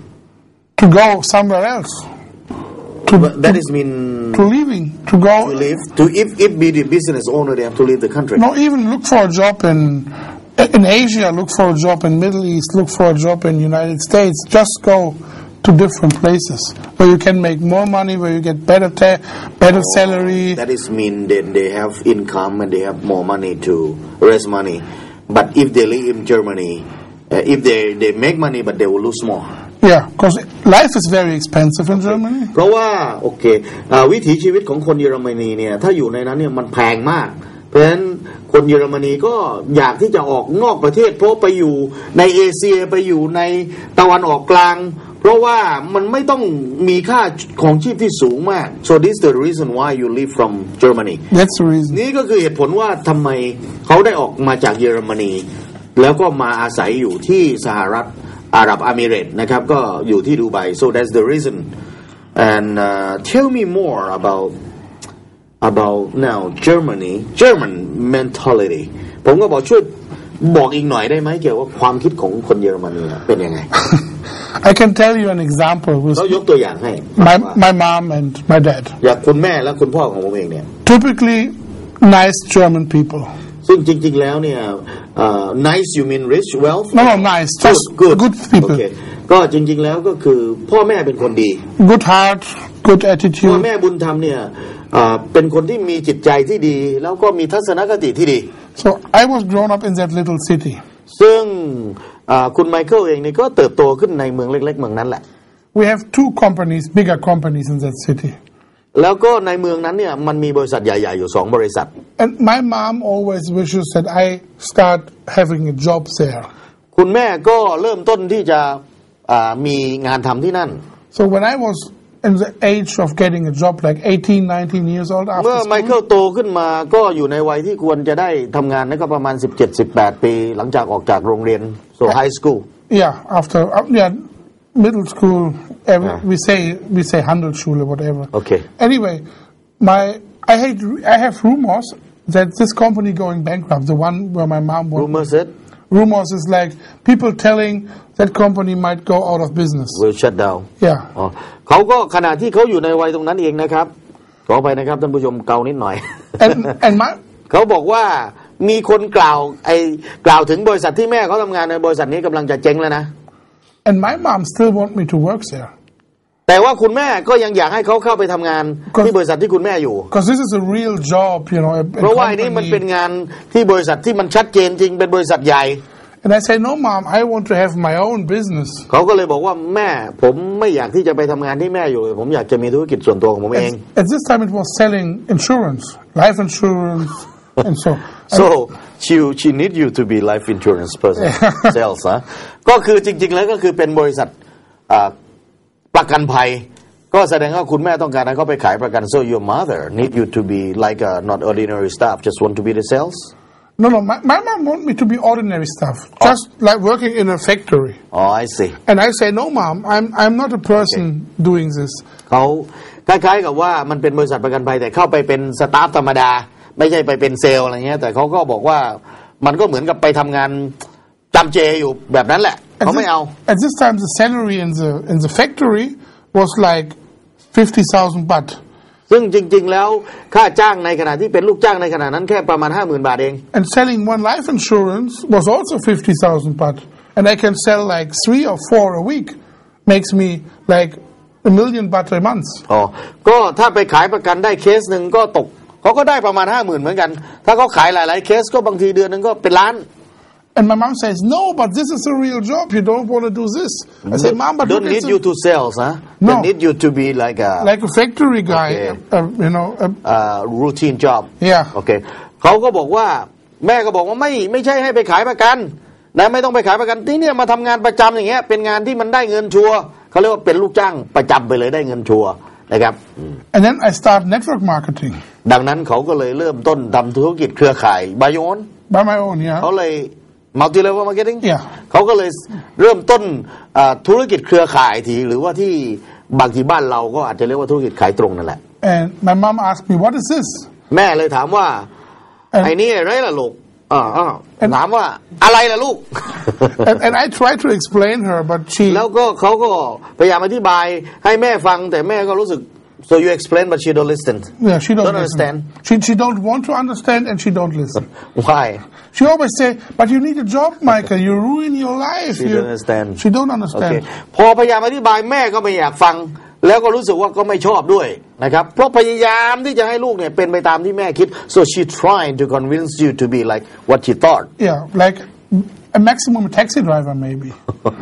to go somewhere else to, that to, is mean to leaving to go to leave to if if be the business owner they have to leave the country no even look for a job in in Asia look for a job in Middle East look for a job in United States just go to different places where you can make more money where you get better ta- better oh, salary that is mean that they have income and they have more money to raise money but if they live in Germany uh, if they they make money but they will lose more yeah because life is very expensive in Germany เพราะว่าโอเควิถีชีวิตของคนเยอรมนีเนี่ยถ้าอยู่ในนั้นเนี่ยมันแพงมากเพราะฉะนั้นคนเยอรมนีก็อยากที่จะออกนอกประเทศเพราะไปอยู่ในเอเชียไปอยู่ในตะวันออกกลางเพราะว่ามันไม่ต้องมีค่าของชีพที่สูงมาก so this is the reason why you leave from Germany that's the reason นี่ก็คือเหตุผลว่าทำไมเขาได้ออกมาจากเยอรมนีแล้วก็มาอาศัยอยู่ที่สหรัฐอาหรับอามิเรตนะครับก็อยู่ที่ดูไบ so that's the reason and uh, tell me more about about now Germany German mentality ผมก็บอกช่วยบอกอีกหน่อยได้ไหมเกี่ยวกับความคิดของคนเยอรมนีเป็นยังไง I can tell you an example with เขายกตัวอย่างให้ my my mom and my dad อย่างคุณแม่และคุณพ่อของผมเองเนี่ย typically nice German people ซึ่งจริงๆแล้วเนี่ย uh, nice you mean rich wealth no no nice just good good people okay ก็จริงๆแล้วก็คือพ่อแม่เป็นคนดี good heart good พ่อ attitude แม่บุญธรรมเนี่ยเป็นคนที่มีจิตใจที่ดีแล้วก็มีทัศนคติที่ดี so I was grown up in that little city ซึ่งคุณไมเคิลเองนี่ก็เติบโตขึ้นในเมืองเล็กๆเมืองนั้นแหละ we have two companies bigger companies in that city แล้วก็ในเมืองนั้นเนี่ยมันมีบริษัทใหญ่ๆอยู่สองบริษัท and my mom always wishes that I start having a job there คุณแม่ก็เริ่มต้นที่จะมีงานทำที่นั่น so when I was in the age of getting a job like eighteen nineteen years old after เมื่อไมเคิลโตขึ้นมาก็อยู่ในวัยที่ควรจะได้ทำงานนั่นก็ประมาณสิบเจ็ด สิบแปดปีหลังจากออกจากโรงเรียน so high school yeah after uh, yeah middle school every, yeah. we say we say Handelsschule whatever okay anyway my I had I have rumors that this company going bankrupt the one where my mom worked rumors it rumors is like people telling that company might go out of business will shut down yeah อ๋อเขาก็ขณะที่เขาอยู่ในวัยตรงนั้นเองนะครับขอไปนะครับท่านผู้ชมเกานิดหน่อย and and my เขาบอกว่ามีคนกล่าวไอ้กล่าวถึงบริษัทที่แม่เขาทำงานในบริษัทนี้กำลังจะเจ๊งแล้วนะ and my mom still want me to work there แต่ว่าคุณแม่ก็ยังอยากให้เขาเข้าไปทำงานที่บริษัทที่คุณแม่อยู่ because this is a real job, you know. เพราะว่าอันนี้มันเป็นงานที่บริษัทที่มันชัดเจนจริงเป็นบริษัทใหญ่ And I say, no, mom, I want to have my own business. เขาก็เลยบอกว่าแม่ผมไม่อยากที่จะไปทำงานที่แม่อยู่ผมอยากจะมีธุรกิจส่วนตัวของผมเอง At this time, it was selling insurance, life insurance, and so. So she she need you to be life insurance person sales นะก็คือจริงๆแล้วก็คือเป็นบริษัทประกันภัยก็แสดงว่าคุณแม่ต้องการให้เขาไปขายประกัน So your mother need you to be like a not ordinary staff just want to be the sales.No, no, my, my mom wants me to be ordinary stuff, oh. just like working in a factory. Oh, I see. And I say, no, mom, I'm I'm not a person okay. doing this. เขาคล้ายๆกับว่ามันเป็นบริษัทประกันภัยแต่เข้าไปเป็นสตาฟธรรมดาไม่ใช่ไปเป็นเซลล์อะไรเงี้ยแต่เขาก็บอกว่ามันก็เหมือนกับไปทำงานจำเจอยู่แบบนั้นแหละเขาไม่เอา At this time, the salary in the in the factory was like fifty thousand baht. ซึ่งจริงๆแล้วค่าจ้างในขณะที่เป็นลูกจ้างในขณะนั้นแค่ประมาณ ห้าหมื่น บาทเอง And selling one life insurance was also fifty thousand baht and I can sell like three or four a week makes me like a million baht a month อ๋อก็ถ้าไปขายประกันได้เคสนึงก็ตกเขาก็ได้ประมาณ ห้าหมื่น เหมือนกันถ้าเขาขายหลายๆเคสก็บางทีเดือนนึงก็เป็นล้าน And my mom says, no, but this is a real job. You don't want to do this. I say, mom, but don't need a... you to sell, huh? No. They need you to be like a like a factory guy, okay. uh, you know, a uh, routine job. Yeah. Okay. เขาก็บอกว่าแม่ก็บอกว่าไม่ไม่ใช่ให้ไปขายประกันนะไม่ต้องไปขายประกันที่เนี่ยมาทำงานประจำอย่างเงี้ยเป็นงานที่มันได้เงินชัวร์เขาเรียกว่าเป็นลูกจ้างประจำไปเลยได้เงินชัวร์นะครับ And then I start network marketing. ดังนั้นเขาก็เลยเริ่มต้นทำธุรกิจเครือข่าย by your own. By my own, yeah. เขาเลยmulti level marketing เขาก็เลยเริ่มต้นธุรกิจเครือข่ายทีหรือว่าที่บางทีบ้านเราก็อาจจะเรียกว่าธุรกิจขายตรงนั่นแหละ And my mom asked me what is this แม่เลยถามว่าไอ้นี่อะไรล่ะลูกอ่าถามว่าอะไรล่ะลูก and, and I tried to explain her but she แล้วก็เขาก็พยายามอธิบายให้แม่ฟังแต่แม่ก็รู้สึกSo you explain, but she don't listen. Yeah, she don't, don't understand. She she don't want to understand, and she don't listen. Why? She always say, "But you need a job, Michael. You ruin your life." She you, don't understand. She don't understand. Okay. พอพยายามอธิบายแม่ก็ไม่อยากฟังแล้วก็รู้สึกว่าก็ไม่ชอบด้วยนะครับเพราะพยายามที่จะให้ลูกเนี่ยเป็นไปตามที่แม่คิด So she trying to convince you to be like what she thought. Yeah, like a maximum taxi driver maybe.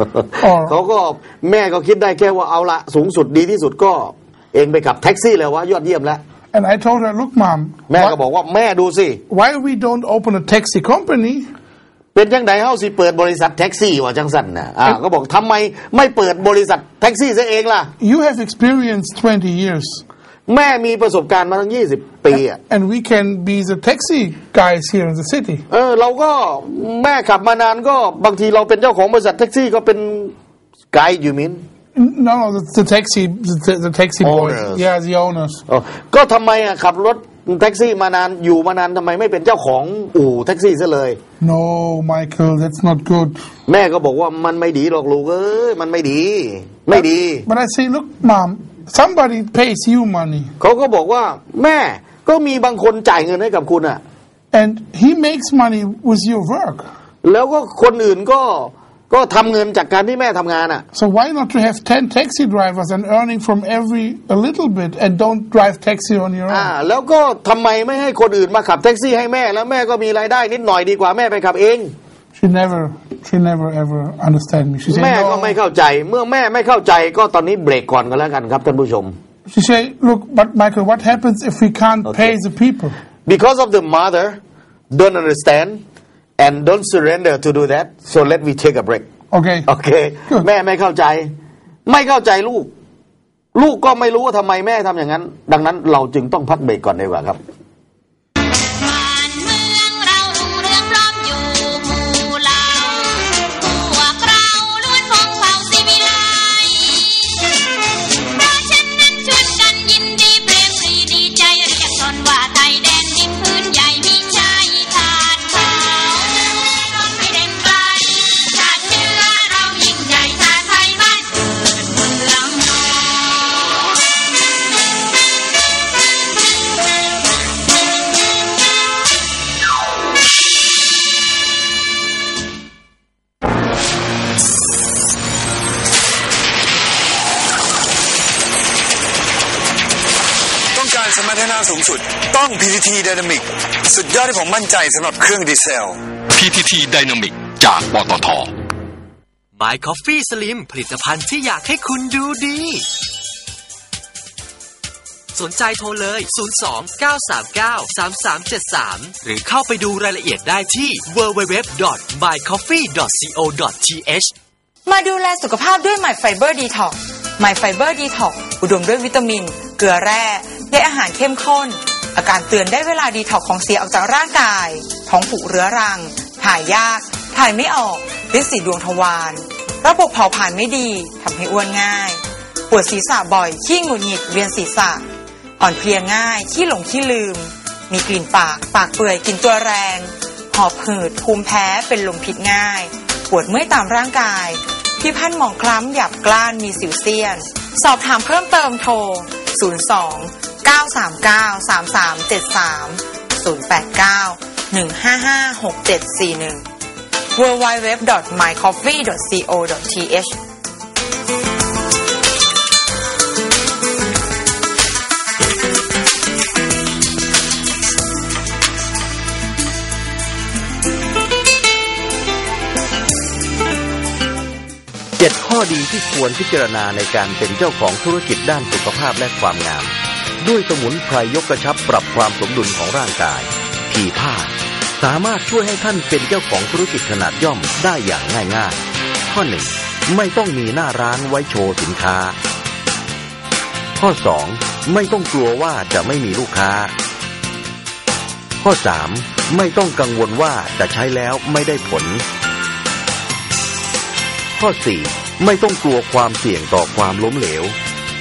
Or เขาก็แม่ก็คิดได้แค่ว่าเอาละสูงสุดดีที่สุดก็เองไปขับแท็กซี่เลยวะยอดเยี่ยมแล้ว And I told her, look, mom. แม่ก็บอกว่าแม่ดูสิ Why we don't open a taxi company? เป็นจังไดเฮาสิเปิดบริษัทแท็กซี่ว่าจังสั่นน่ะอ่าก็บอกทำไมไม่เปิดบริษัทแท็กซี่ซะเองล่ะ You have experience twenty years. แม่มีประสบการณ์มาตั้งยี่สิบปีอ่ะ And we can be the taxi guys here in the city. เออเราก็แม่ขับมานานก็บางทีเราเป็นเจ้าของบริษัทแท็กซี่ก็เป็นไกด์อยู่มิน No, no, the, the taxi, the, the taxi boys. Yeah, the owners. ก็ทำไมอ่ะขับรถแท็กซี่มานานอยู่มานานทำไมไม่เป็นเจ้าของอู่แท็กซี่ซะเลย No, Michael, that's not good. แม่ก็บอกว่ามันไม่ดีหรอกลูกเอ้ยมันไม่ดีไม่ดี But I say, look, mom, somebody pays you money. เขาก็บอกว่าแม่ก็มีบางคนจ่ายเงินให้กับคุณอ่ะ And he makes money with your work. แล้วก็คนอื่นก็ก็ทำเงินจากการที่แม่ทำงานอ่ะ So why not to have ten taxi drivers and earning from every a little bit and don't drive taxi on your own? อ่าแล้วก็ทำไมไม่ให้คนอื่นมาขับแท็กซี่ให้แม่แล้วแม่ก็มีรายได้นิดหน่อยดีกว่าแม่ไปขับเอง She never she never ever understand me. She said แม่ก็ไม่เข้าใจเมื่อแม่ไม่เข้าใจก็ตอนนี้เบรกก่อนก็แล้วกันครับท่านผู้ชม She said, look, but Michael, what happens if we can't okay. pay the people? Because of the mother don't understand.And don't surrender to do that. So let me take a break. Okay. Okay. แม่ไม่เข้าใจไม่เข้าใจลูกลูกก็ไม่รู้ว่าทำไมแม่ทำอย่างนั้นดังนั้นเราจึงต้องพักเบรกก่อนดีกว่าครับพัฒนาสูงสุดต้อง พี ที ที Dynamic สุดยอดที่ผมมั่นใจสำหรับเครื่องดีเซลพี ที ที Dynamic จากปตท. My Coffee Slim ผลิตภัณฑ์ที่อยากให้คุณดูดีสนใจโทรเลยศูนย์ สอง เก้า สาม เก้า สาม สาม เจ็ด สามหรือเข้าไปดูรายละเอียดได้ที่ ดับเบิลยู ดับเบิลยู ดับเบิลยู ดอท มาย คอฟฟี่ ดอท ซี โอ ดอท ที เอชมาดูแลสุขภาพด้วย My Fiber Detox My Fiber Detox อุดมด้วยวิตามินเกลือแร่และอาหารเข้มข้นอาการเตือนได้เวลาดีท็อกของเสียออกจากร่างกายท้องผูกเรื้อรังถ่ายยากถ่ายไม่ออกฤทธิ์สีดวงทวารระบบเผาผลาญไม่ดีทำให้อ้วนง่ายปวดศีรษะบ่อยขี้หงุดหงิดเวียนศีรษะอ่อนเพลียง่ายขี้หลงขี้ลืมมีกลิ่นปากปากเปื่อยกลิ่นตัวแรงหอบหืดภูมิแพ้เป็นลมพิษง่ายปวดเมื่อยตามร่างกายผิวพรรณหมองคล้ำหยาบกร้านมีสิวเซียนสอบถามเพิ่มเติมโทรศูนย์ สอง เก้า สาม เก้า สาม สาม เจ็ด สาม ศูนย์ แปด เก้า หนึ่ง ห้า ห้า หก เจ็ด สี่ หนึ่ง ดับเบิลยู ดับเบิลยู ดับเบิลยู ดอท มาย คอฟฟี่ ดอท ซี โอ ดอท ที เอชเจ็ดข้อดีที่ควรพิจารณาในการเป็นเจ้าของธุรกิจด้านสุขภาพและความงามด้วยสมุนไพรยกกระชับปรับความสมดุลของร่างกายพีผ้าสามารถช่วยให้ท่านเป็นเจ้าของธุรกิจขนาดย่อมได้อย่างง่ายๆข้อหนึ่งไม่ต้องมีหน้าร้านไว้โชว์สินค้าข้อสองไม่ต้องกลัวว่าจะไม่มีลูกค้าข้อสามไม่ต้องกังวลว่าจะใช้แล้วไม่ได้ผลข้อสี่ไม่ต้องกลัวความเสี่ยงต่อความล้มเหลว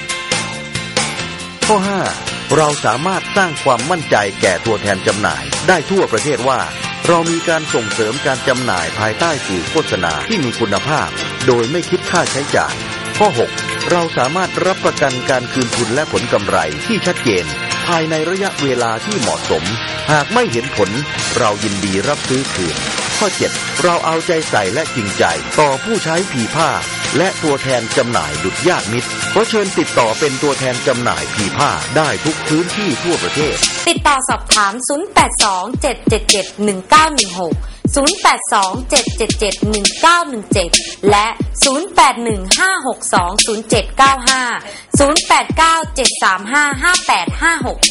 ข้อห้าเราสามารถสร้างความมั่นใจแก่ตัวแทนจำหน่ายได้ทั่วประเทศว่าเรามีการส่งเสริมการจำหน่ายภายใต้สื่อโฆษณาที่มีคุณภาพโดยไม่คิดค่าใช้จ่ายข้อหกเราสามารถรับประกันการคืนทุนและผลกำไรที่ชัดเจนภายในระยะเวลาที่เหมาะสมหากไม่เห็นผลเรายินดีรับซื้อคืนข้อเจ็ดเราเอาใจใส่และจริงใจต่อผู้ใช้พีผ้าและตัวแทนจำหน่ายดุจญาติมิตรขอเชิญติดต่อเป็นตัวแทนจำหน่ายพีผ้าได้ทุกพื้นที่ทั่วประเทศติดต่อสอบถามศูนย์ แปด สอง เจ็ด เจ็ด เจ็ด หนึ่ง เก้า หนึ่ง หก ศูนย์ แปด สอง เจ็ด เจ็ด เจ็ด หนึ่ง เก้า หนึ่ง เจ็ดและศูนย์ แปด หนึ่ง ห้า หก สอง ศูนย์ เจ็ด เก้า ห้า ศูนย์ แปด เก้า เจ็ด สาม ห้า ห้า แปด ห้า หก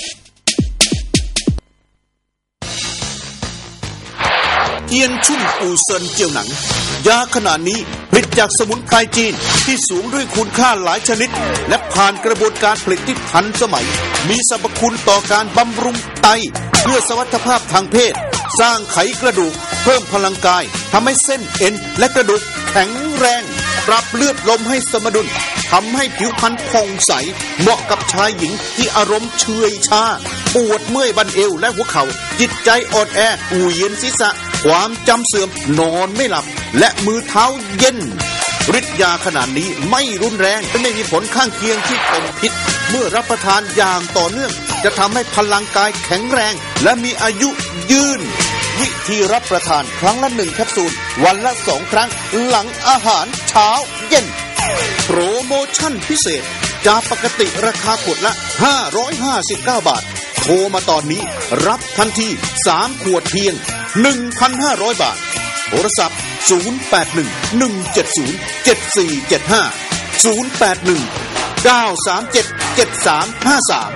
เอียนชุ่มอูเซินเจียวหนังยาขนาดนี้ผลิตจากสมุนไพรจีนที่สูงด้วยคุณค่าหลายชนิดและผ่านกระบวนการผลิตที่ทันสมัยมีสรรพคุณต่อการบำรุงไตเพื่อสมรรถภาพทางเพศสร้างไขกระดูกเพิ่มพลังกายทำให้เส้นเอ็นและกระดูกแข็งแรงปรับเลือดลมให้สมดุลทำให้ผิวพรรณผ่องใสเหมาะกับชายหญิงที่อารมณ์เฉื่อยชาปวดเมื่อยบั้นเอวและหัวเข่าจิตใจอ่อนแออู่เย็นศีรษะความจำเสื่อมนอนไม่หลับและมือเท้าเย็นฤทธิ์ยาขนาดนี้ไม่รุนแรงและไม่มีผลข้างเคียงที่เป็นพิษเมื่อรับประทานอย่างต่อเนื่องจะทำให้พลังกายแข็งแรงและมีอายุยืนวิธีรับประทานครั้งละหนึ่งแคปซูลวันละสองครั้งหลังอาหารเช้าเย็นโปรโมชั่นพิเศษจากปกติราคาขวดละห้าร้อยห้าสิบเก้าบาทโทรมาตอนนี้รับทันทีสามขวดเพียง หนึ่งพันห้าร้อย บาทโทรศัพท์ศูนย์ แปด หนึ่ง หนึ่ง เจ็ด ศูนย์ เจ็ด สี่ เจ็ด ห้า ศูนย์ แปด หนึ่ง เก้า สาม เจ็ด เจ็ด สาม ห้า สาม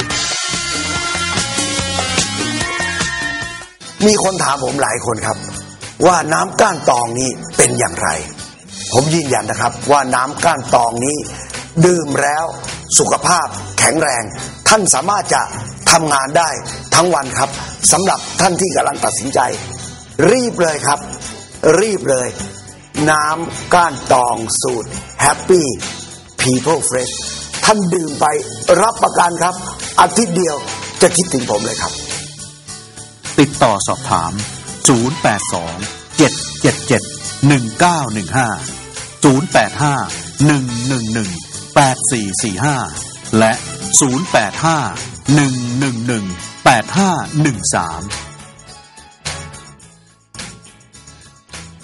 มีคนถามผมหลายคนครับว่าน้ำก้านตองนี้เป็นอย่างไรผมยืนยันนะครับว่าน้ำก้านตองนี้ดื่มแล้วสุขภาพแข็งแรงท่านสามารถจะทำงานได้ทั้งวันครับสำหรับท่านที่กำลังตัดสินใจรีบเลยครับรีบเลยน้ำก้านตองสูตร Happy People Fresh ท่านดื่มไปรับประกันครับอาทิตย์เดียวจะคิดถึงผมเลยครับติดต่อสอบถามศูนย์ แปด สอง เจ็ด เจ็ด เจ็ด หนึ่ง เก้า หนึ่ง ห้า ศูนย์ แปด ห้า หนึ่ง หนึ่ง หนึ่ง แปด สี่ สี่ ห้าและศูนย์ แปด ห้า หนึ่ง หนึ่ง หนึ่ง แปด ห้า หนึ่ง สาม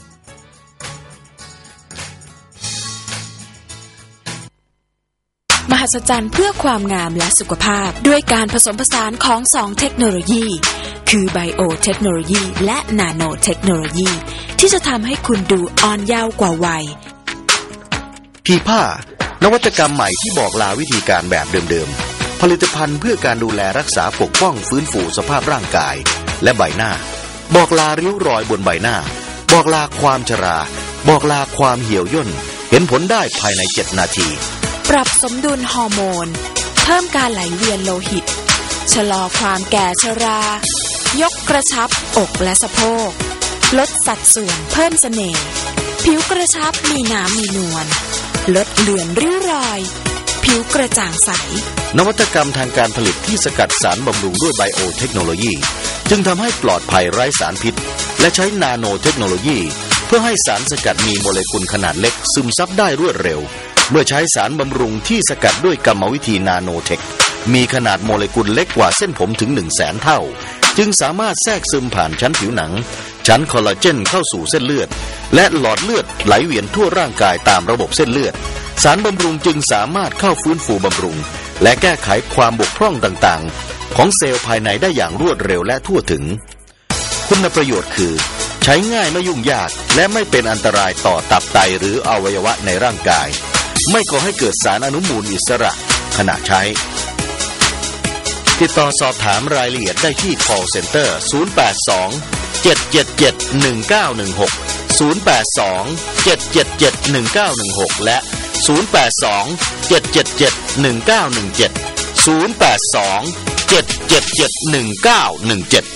มหัศจรรย์เพื่อความงามและสุขภาพด้วยการผสมผสานของสองเทคโนโลยีคือไบโอเทคโนโลยีและนาโนเทคโนโลยีที่จะทำให้คุณดูอ่อนเยาว์กว่าวัยพีผ้านวัตกรรมใหม่ที่บอกลาวิธีการแบบเดิมๆผลิตภัณฑ์เพื่อการดูแลรักษาปกป้องฟื้นฟูสภาพร่างกายและใบหน้าบอกลาริ้วรอยบนใบหน้าบอกลาความชราบอกลาความเหี่ยวย่นเห็นผลได้ภายในเจ็ดนาทีปรับสมดุลฮอร์โมนเพิ่มการไหลเวียนโลหิตชะลอความแก่ชรายกกระชับอกและสะโพกลดสัดส่วนเพิ่มเสน่ห์ผิวกระชับมีน้ำมีนวลลดเลือนริ้วรอยผิวกระจ่างใสนวัตกรรมทางการผลิตที่สกัดสารบำรุงด้วยไบโอเทคโนโลยีจึงทำให้ปลอดภัยไร้สารพิษและใช้นาโนเทคโนโลยีเพื่อให้สารสกัดมีโมเลกุลขนาดเล็กซึมซับได้รวดเร็วเมื่อใช้สารบำรุงที่สกัดด้วยกรรมวิธีนาโนเทคมีขนาดโมเลกุลเล็กกว่าเส้นผมถึง หนึ่งแสน เท่าจึงสามารถแทรกซึมผ่านชั้นผิวหนังชั้นคอลลาเจนเข้าสู่เส้นเลือดและหลอดเลือดไหลเวียนทั่วร่างกายตามระบบเส้นเลือดสารบำรุงจึงสามารถเข้าฟื้นฟูบำรุงและแก้ไขความบกพร่องต่างๆของเซลล์ภายในได้อย่างรวดเร็วและทั่วถึงคุณประโยชน์คือใช้ง่ายไม่ยุ่งยากและไม่เป็นอันตรายต่อตับไตหรืออวัยวะในร่างกายไม่ก่อให้เกิดสารอนุมูลอิสระขณะใช้ติดต่อสอบถามรายละเอียดได้ที่ call center ศูนย์ แปด สอง เจ็ด เจ็ด เจ็ด หนึ่ง เก้า หนึ่ง หก ศูนย์ แปด สอง เจ็ด เจ็ด เจ็ด หนึ่ง เก้า หนึ่ง หกและศูนย์ แปด สอง เจ็ด เจ็ด เจ็ด หนึ่ง เก้า หนึ่ง เจ็ด ศูนย์ แปด สอง เจ็ด เจ็ด เจ็ด หนึ่ง เก้า หนึ่ง เจ็ด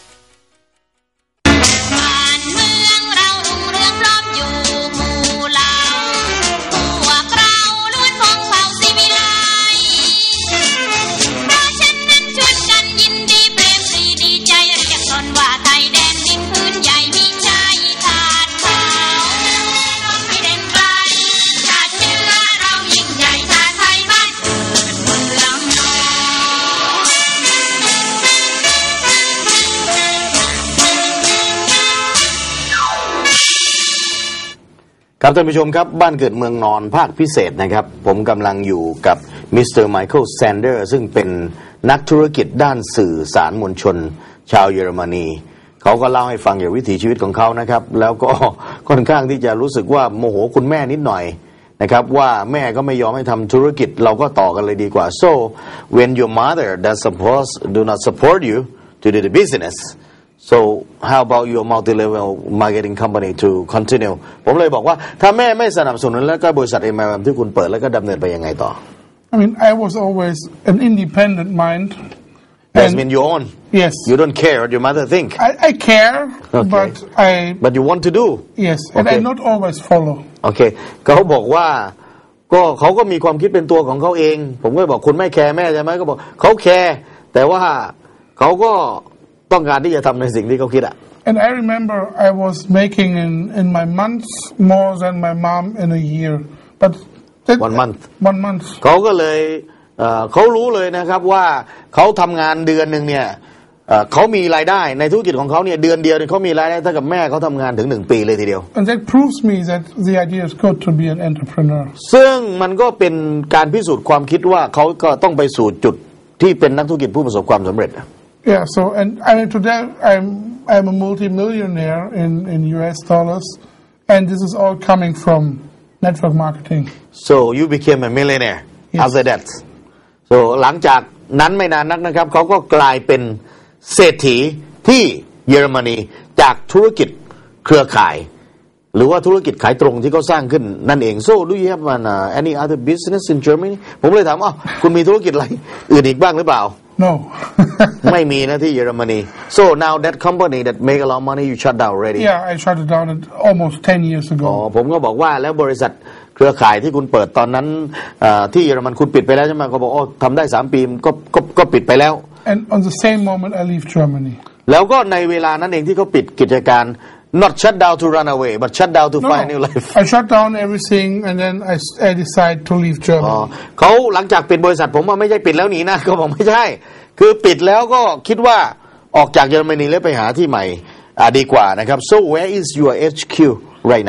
ครับท่านผู้ชมครับบ้านเกิดเมืองนอนภาคพิเศษนะครับผมกำลังอยู่กับมิสเตอร์ไมเคิลแซนเดอร์ซึ่งเป็นนักธุรกิจด้านสื่อสารมวลชนชาวเยอรมนีเขาก็เล่าให้ฟังเกี่ยวกับวิถีชีวิตของเขานะครับแล้วก็ค่อนข้างที่จะรู้สึกว่าโมโหคุณแม่นิดหน่อยนะครับว่าแม่ก็ไม่ยอมให้ทำธุรกิจเราก็ต่อกันเลยดีกว่า so when your mother does support do not support you to do the business so how about your multi-level marketing company to continue ผมเลยบอกว่าถ้าแม่ไม่สนับสนุนแล้วก็บริษัท เอ็ม แอล เอ็ม ที่คุณเปิดแล้วก็ดำเนินไปยังไงต่อ I mean I was always an independent mind That's mean your own yes you don't care what your mother think I, I care okay. but I but you want to do yes and okay. I not always follow โอเคเขาบอกว่าก็เขาก็มีความคิดเป็นตัวของเขาเองผมก็บอกคุณไม่แคร์แม่ใช่ไหมก็บอกเขาแคร์แต่ว่าเขาก็ต้องการที่จะทำในสิ่งที่เขาคิดอ่ะ And I remember I was making in in my months more than my mom in a year but that, one month one month เขาก็เลยเอ่อเขารู้เลยนะครับว่าเขาทำงานเดือนหนึ่งเนี่ยเอ่อเขามีรายได้ในธุรกิจของเขาเนี่ยเดือนเดียวเนี่ยเขามีรายได้เท่ากับแม่เขาทำงานถึงหนึ่งปีเลยทีเดียว And that proves me that the idea is good to be an entrepreneur ซึ่งมันก็เป็นการพิสูจน์ความคิดว่าเขาก็ต้องไปสู่จุดที่เป็นนักธุรกิจผู้ประสบความสำเร็จ Yeah, so and I mean today I'm I'm a multi-millionaire in in U S dollars, and this is all coming from network marketing. So you became a millionaire yes. after that. So หลังจากนั้นไม่นานนักนะครับเขาก็กลายเป็นเศรษฐีที่เยอรมนีจากธุรกิจเครือข่ายหรือว่าธุรกิจขายตรงที่เขาสร้างขึ้นนั่นเอง So do you have an, uh, any other business in Germany? ผมเลยถามว่าคุณมีธุรกิจอะไรอื่นอีกบ้างหรือเปล่า No ไม่มีนะที่เยอรมนี So now that company that make a lot of money you shut down already Yeah I shut it down almost ten years ago อ๋อผมก็บอกว่าแล้วบริษัทเครือข่ายที่คุณเปิดตอนนั้นที่เยอรมันคุณปิดไปแล้วใช่ไหมเขาบอกโอ้ทำได้สามปีก็ก็ก็ปิดไปแล้ว And on the same moment I leave Germany แล้วก็ในเวลานั้นเองที่เขาปิดกิจการ not shut down to run away but shut down to no, find new life I shut down everything and then I I decide to leave Germany เขาหลังจากปิดบริษัทผมว่าไม่ใช่ปิดแล้วหนีนะเขาบอกไม่ใช่คือปิดแล้วก็คิดว่าออกจากเยอรมนีแล้วไปหาที่ใหม่ดีกว่านะครับ So where is your เอช คิว right now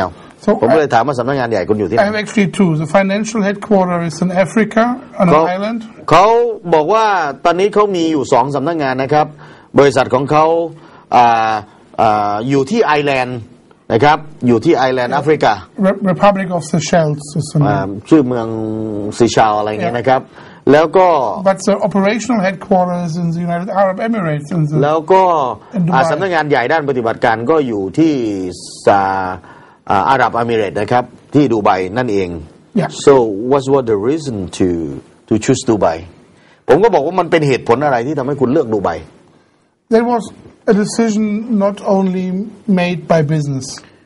So ผมก็เลยถามว่าสำนักงานใหญ่คุณอยู่ที่ไห I น have actually two. The financial headquarters is in Africa on an เขา island. เขาบอกว่าตอนนี้เขามีอยู่สองสำนักงานนะครับบริษัทของเขาอ่าอ่าอยู่ที่ไอร์แลนด์นะครับอยู่ที่ไอร์แลนด์แอฟริกา Re- Republic of Seychelles is the อ่า name. ชื่อเมืองซีชาลอะไรเงี้ยนะครับแล้วก็ But the operational headquarters in the United Arab Emirates. In the, แล้วก็ in อ่า Dubai. สำนักงานใหญ่ด้านปฏิบัติการก็อยู่ที่สาอ่าอาหรับเอมิเรตส์นะครับที่ดูไบนั่นเอง Yeah. so what's what the reason to to choose Dubai ผมก็บอกว่ามันเป็นเหตุผลอะไรที่ทำให้คุณเลือกดูไบ There was a decision not only made by business.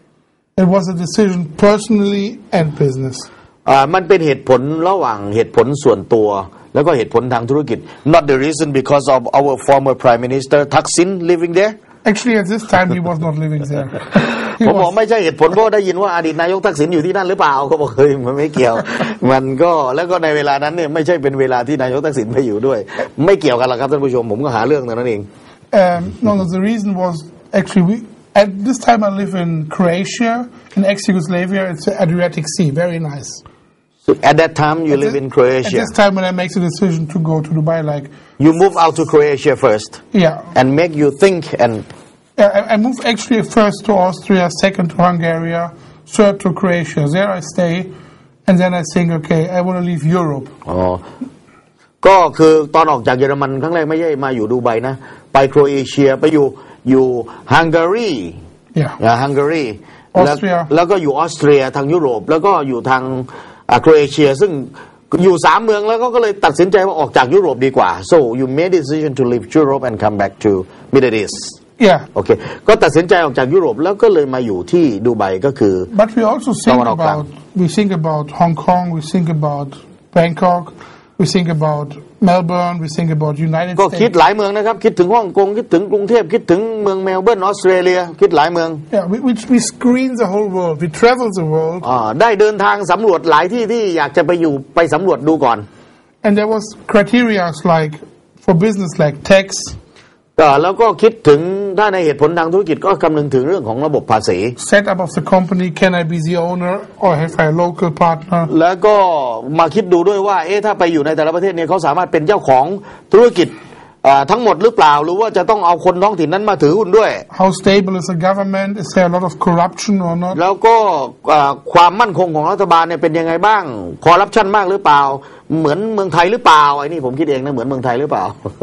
It was a decision personally and business. อ่ามันเป็นเหตุผลระหว่างเหตุผลส่วนตัวแล้วก็เหตุผลทางธุรกิจ not the reason because of our former prime minister Thaksin living there Actually, at this time, he was not living there. ผมบอกไม่ใช่เหตุผลเพราะได้ยินว่าอดีตนายกทักษิณอยู่ที่นั่นหรือเปล่าเขาบอกเฮ้ยมันไม่เกี่ยว มันก็แล้วก็ในเวลานั้นเนี่ยไม่ใช่เป็นเวลาที่นายกทักษิณไปอยู่ด้วยไม่เกี่ยวกันหรอกครับท่านผู้ชมผมก็หาเรื่องแต่นั้นเอง Um, no, no, the reason was actually we, at this time I live in Croatia, in ex-Yugoslavia. It's the Adriatic Sea, very nice. so at that time you At live thi- in At Croatia this time when I make the decision to go to Dubai, like you move out to Croatia first yeah, and make you think and yeah I, I moved actually first to Austria, second to Hungary, third to Croatia. There I stay, and then I think, okay, I want to leave Europe. อ๋อก็คือตอนออกจากเยอรมันครั้งแรกไม่ใช่มาอยู่ดูไบนะไปโครเอเชียไปอยู่อยู่ฮังการี Yeah. นะฮังการี Austria แล้วก็อยู่ออสเตรียทางยุโรปแล้วก็อยู่ทางอ่าโครเอเชียซึ่งอยู่สามเมืองแล้วก็ก็เลยตัดสินใจว่าออกจากยุโรปดีกว่า so you made decision to leave Europe and come back to Middle East Yeah. โอเคก็ตัดสินใจออกจากยุโรปแล้วก็เลยมาอยู่ที่ดูไบก็คือ But we also think about we think about Hong Kong, we think about Bangkok, we think about Melbourne, we think about United ก็คิด States. หลายเมืองนะครับคิดถึงฮ่องกงคิดถึงกรุงเทพคิดถึงเมืองเมลเบิร์นออสเตรเลียคิดหลายเมือง Yeah, we, we we screen the whole world. We travel the world, อ่าได้เดินทางสำรวจหลายที่ที่อยากจะไปอยู่ไปสำรวจดูก่อน and there was criteria like for business like tax. ก็แล้วก็คิดถึงถ้าในเหตุผลทางธุรกิจก็คำนึงถึงเรื่องของระบบภาษี Set up of the company. Can I be the owner or have I a local partner? แล้วก็มาคิดดูด้วยว่าเอ๊ะถ้าไปอยู่ในแต่ละประเทศเนี่ยเขาสามารถเป็นเจ้าของธุรกิจอ่าทั้งหมดหรือเปล่าหรือว่าจะต้องเอาคนท้องถิ่นนั้นมาถือหุ้นด้วย How stable is the government? Is there a lot of corruption or not? แล้วก็อ่าความมั่นคงของรัฐบาลเนี่ยเป็นยังไงบ้างคอร์รัปชันมากหรือเปล่าเหมือนเมืองไทยหรือเปล่าไอ้นี่ผมคิดเองนะเหมือนเมืองไทยหรือเปล่า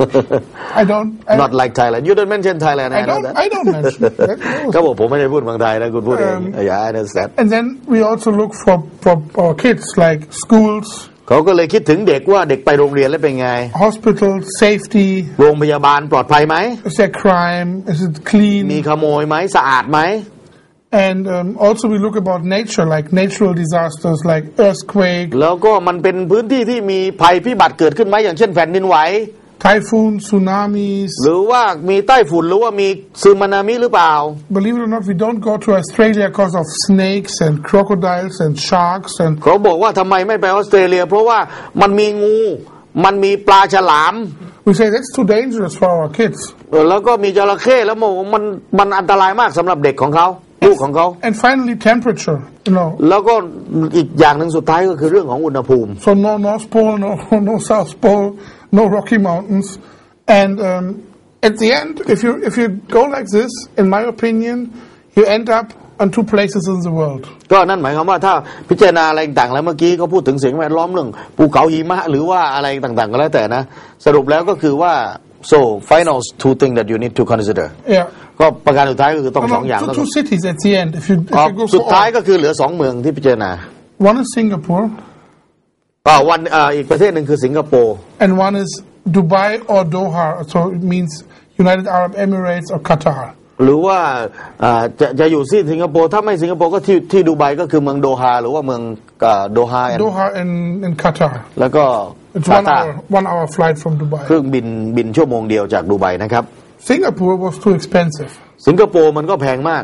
I don't. I, not like Thailand you don't mention Thailand I don't. I don't mention that. ก็บอกผมไม่ได้พูดเมืองไทยนะคุณพูดเอง Um, yeah I understand And then we also look for for our kids like schools, เขาก็เลยคิดถึงเด็กว่าเด็กไปโรงเรียนแล้วเป็นไง hospitals, safety. โรงพยาบาลปลอดภัยไหม Is there crime? Is it clean? มีขโมยไหมสะอาดไหม And um, also we look about nature, like natural disasters, like earthquake, แล้วก็มันเป็นพื้นที่ที่มีภัยพิบัติเกิดขึ้นไหมอย่างเช่นแผ่นดินไหว typhoon, tsunamis. หรือว่ามีใต้ฝุ่นหรือว่ามีซึนามิหรือเปล่า Believe it or not, we don't go to Australia because of snakes and crocodiles and sharks and เขาบอกว่าทำไมไม่ไปออสเตรเลียเพราะว่ามันมีงูมันมีปลาฉลาม we say that's too dangerous for our kids. แล้วก็มีจระเข้แล้วมันมันอันตรายมากสำหรับเด็กของเขาลูกของเขา And finally temperature, you know. แล้วก็อีกอย่างหนึ่งสุดท้ายก็คือเรื่องของอุณหภูมิ So no North Pole, no no South Pole, no Rocky Mountains. And um, at the end, if you if you go like this, in my opinion, you end up on two places in the world. ก็นั่นหมายความว่าถ้าพิจารณาอะไรต่างๆแล้วเมื่อกี้เขาพูดถึงสิ่งแวดล้อมเรื่องภูเขาหิมะหรือว่าอะไรต่างๆก็แล้วแต่นะสรุปแล้วก็คือว่า so final two things that you need to consider Yeah. ก็ประการสุดท้ายก็คือต้อง No, สองอย่าง no, ก็ two, two cities at the end. If you, if อ๋อ you go สุด for ท้าย all. ก็คือเหลือสองเมืองที่พิจารณา One is Singapore อ่าวันอ่าอีกประเทศหนึ่งคือสิงคโปร์ and one is Dubai or Doha. So it means United Arab Emirates or Qatar. หรือว่าอ่าจะจะอยู่ที่สิงคโปร์ถ้าไม่สิงคโปร์ก็ที่ที่ดูไบก็คือเมืองโดฮาหรือว่าเมืองอ่าโดฮา Doha in, in Qatar. แล้วก็ It's กา one ตาร์ hour, one hour flight from เค Dubai. รื่องบินบินชั่วโมงเดียวจากดูไบนะครับ Singapore was too expensive. สิงคโปร์มันก็แพงมาก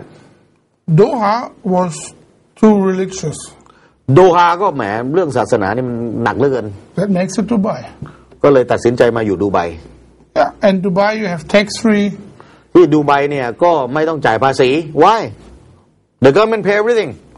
Doha was too religious. โดฮาก็แหมเรื่องศาสนานี่มันหนักเหลือเกิน That makes it Dubai. ก็เลยตัดสินใจมาอยู่ดูไบ Yeah, and Dubai you have tax free. ที่ดูไบเนี่ยก็ไม่ต้องจ่ายภาษี why the government pay everything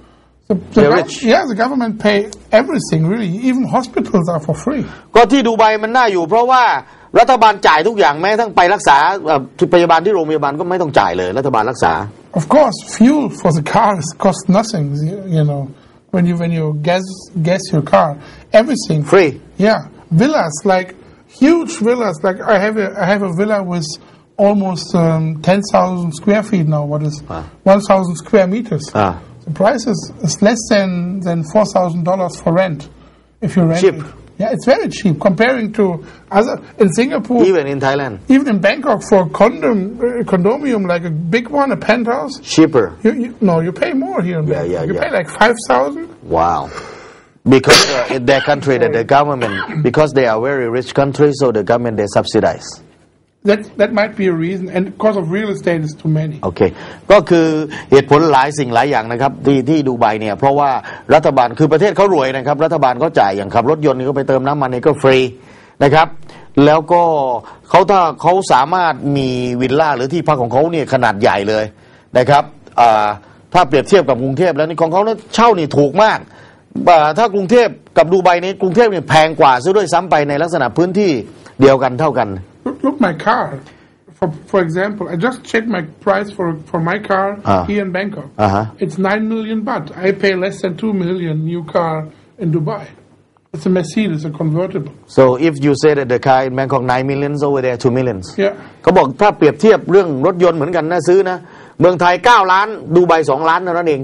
The, the gov- yeah, the government pay everything really. Even hospitals are for free. ก็ที่ดูไบมันน่าอยู่เพราะว่ารัฐบาลจ่ายทุกอย่างแม้ทั้งไปรักษาพยาบาลที่โรงพยาบาลก็ไม่ต้องจ่ายเลยรัฐบาลรักษา Of course, fuel for the car costs nothing. You know, when you when you gas gas your car, everything free. Yeah, villas like huge villas. Like I have a I have a villa with almost um, ten thousand square feet now. What is ah. one thousand square meters? Ah. The price is, is less than than four thousand dollars for rent if you rent cheap. it. Yeah, it's very cheap comparing to other in Singapore. Even in Thailand. Even in Bangkok for a condom uh, condominium like a big one, a penthouse. Cheaper. You, you, no, you pay more here in yeah, Bangkok. Yeah, you yeah. pay like five thousand. Wow. Because uh, in their country, that the government, because they are very rich country, so the government they subsidize. That that might be a reason, and because of real estate is too many. โอเคก็คือเหตุผลหลายสิ่งหลายอย่างนะครับที่ที่ดูไบเนี่ยเพราะว่ารัฐบาลคือประเทศเขารวยนะครับรัฐบาลเขาจ่ายอย่างขับรถยนต์นี่ก็ไปเติมน้ำมันนี่ก็ฟรีนะครับแล้วก็เขาถ้าเขาสามารถมีวิลล่าหรือที่พักของเขาเนี่ยขนาดใหญ่เลยนะครับถ้าเปรียบเทียบกับกรุงเทพแล้วนี่ของเขาเนี่ยเช่านี่ถูกมากถ้ากรุงเทพกับดูไบนี่กรุงเทพเนี่ยแพงกว่าซะด้วยซ้ำไปในลักษณะพื้นที่เดียวกันเท่ากัน Look, my car. For for example, I just checked my price for for my car uh, here in Bangkok. Uh-huh. It's nine million baht. I pay less than two million new car in Dubai. It's a Mercedes, a convertible. So if you say that the car in Bangkok nine millions over there two millions. Yeah. เขาบอกถ้าเปรียบเทียบเรื่องรถยนต์เหมือนกันนะซื้อนะเมืองไทยเก้าล้านดูไบสองล้านนั่นเอง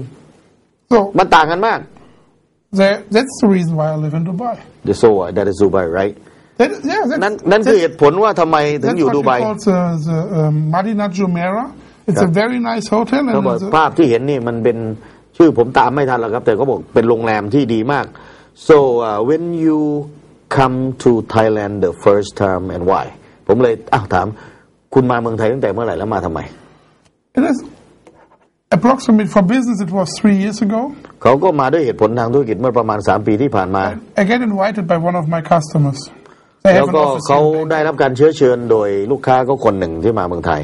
So มันต่างกันมาก That, that's the reason why I live in Dubai. So uh, that is Dubai, right? That, yeah, that's, นั่นนั่นคือเหตุผลว่าทำไมถึงอยู่ดูไบ That's what we call the, the uh, Madinah Jumeirah. It's a very nice hotel. เขาบอกภาพที่เห็นนี่มันเป็นชื่อผมตามไม่ทันแล้วครับแต่เขาบอกเป็นโรงแรมที่ดีมาก so uh, when you come to Thailand the first time and why ผมเลยอ้าวถามคุณมาเมืองไทยตั้งแต่เมื่อไหร่แล้วมาทำไม It is approximately for business it was three years ago. เขาก็มาด้วยเหตุผลทางธุรกิจเมื่อประมาณสามปีที่ผ่านมา I get invited by one of my customers. แล้วก็เขาได้รับการเชื้อเชิญโดยลูกค้าก็คนหนึ่งที่มาเมืองไทย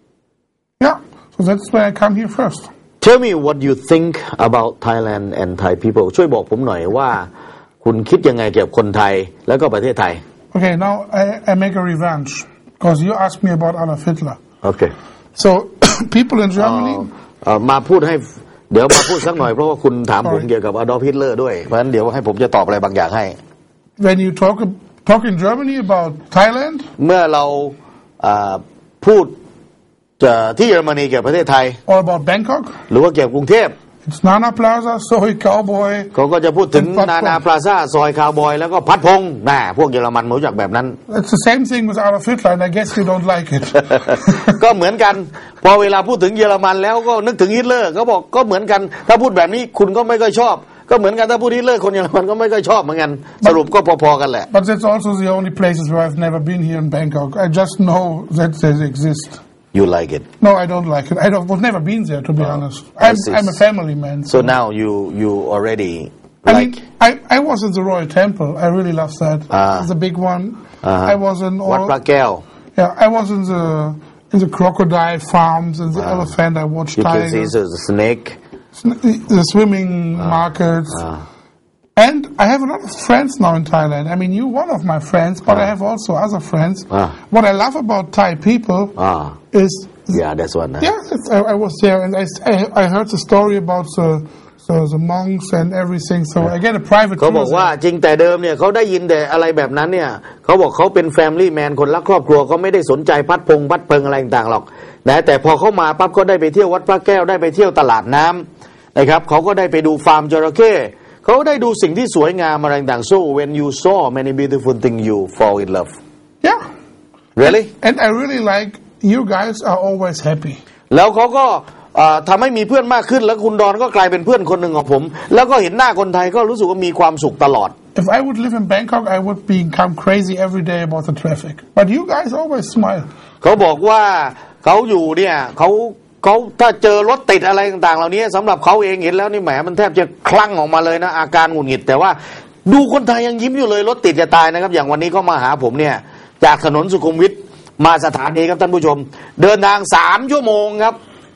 Yeah, so that's why I come here first. Tell me what you think about Thailand and Thai people. ช่วยบอกผมหน่อยว่าคุณคิดยังไงเกี่ยวกับคนไทยแล้วก็ประเทศไทย Okay, now I, I make a revenge because you asked me about Adolf Hitler. Okay. So people in Germany. มาพูดให้เดี๋ยวมาพูดสักหน่อยเพราะว่าคุณถามผมเกี่ยวกับ Adolf Hitler ด้วยเพราะฉะนั้นเดี๋ยวให้ผมจะตอบอะไรบางอย่างให้ When you talk talk in Germany about Thailand. เมื่อเราพูดที่เยอรมนีเกี่ยวกับประเทศไทย Or about Bangkok หรือว่าเกี่ยวกับกรุงเทพ It's Nana Plaza, Soy Cowboy เขาก็จะพูดถึงนานาพลาซ่าซอยคาวบอยแล้วก็พัดพงษ์น่ะพวกเยอรมันรู้จักแบบนั้น It's the same thing with Adolf Hitler and I guess you don't like it ก็เหมือนกันพอเวลาพูดถึงเยอรมันแล้วก็นึกถึงฮิตเลอร์เขาบอกก็เหมือนกันถ้าพูดแบบนี้คุณก็ไม่ค่อยชอบก็เหมือนกันถ้าพูดฮิตเลอร์คนเยอรมันก็ไม่ค่อยชอบเหมือนกันสรุปก็พอๆกันแหละ But that's also the only places where I've never been here in Bangkok. I just know that they exist. You like it? No, I don't like it. I don't. I've never been there, to be oh, honest. I'm, I'm a family man. So, so now you you already I like? Mean, I I was in the Royal Temple. I really love that. Uh, it's a big one. Uh-huh. I was in all. Wat Phra Kaew. Yeah, I was in the in the crocodile farms and the uh, elephant. I watched you tigers. You can see the snake. The swimming uh, markets. Uh, And I have a lot of friends now in Thailand. I mean, you're one of my friends, but uh, I have also other friends. Uh, what I love about Thai people uh, is... Yeah, that's one. Huh? Yeah, I, I was there, and I, I, I heard the story about the, the, the monks and everything, so I get a private เขาบอกว่าจริงแต่เดิมเนี่ยเขาได้ยินแต่อะไรแบบนั้นเนี่ยเขาบอกเขาเป็น family man คนรักครอบครัวเขาไม่ได้สนใจพัดพงพัดเพิงอะไรต่างๆหรอกนะแต่พอเขามาปั๊บก็ได้ไปเที่ยววัดพระแก้วได้ไปเที่ยวตลาดน้ำนะครับเขาก็ได้ไปดูฟาร์มจระเข้เขาได้ดูสิ่งที่สวยงามอะไรต่างๆ so when you saw many beautiful things you fall in love yeah really and I really like you guys are always happy แล้วเขาก็ทำให้มีเพื่อนมากขึ้นแล้วคุณดอนก็กลายเป็นเพื่อนคนหนึ่งของผมแล้วก็เห็นหน้าคนไทยก็รู้สึกว่ามีความสุขตลอด if I would live in Bangkok I would become crazy every day about the traffic but you guys always smile เขาบอกว่าเขาอยู่เนี่ยเขาเขาถ้าเจอรถติดอะไรต่างๆเหล่านี้สำหรับเขาเองเห็นแล้วนี่แหมมันแทบจะคลั่งออกมาเลยนะอาการหงุดหงิดแต่ว่าดูคนไทยยังยิ้มอยู่เลยรถติดจะตายนะครับอย่างวันนี้ก็มาหาผมเนี่ยจากถนนสุขุมวิทมาสถานีครับท่านผู้ชมเดินทางสามชั่วโมงครับ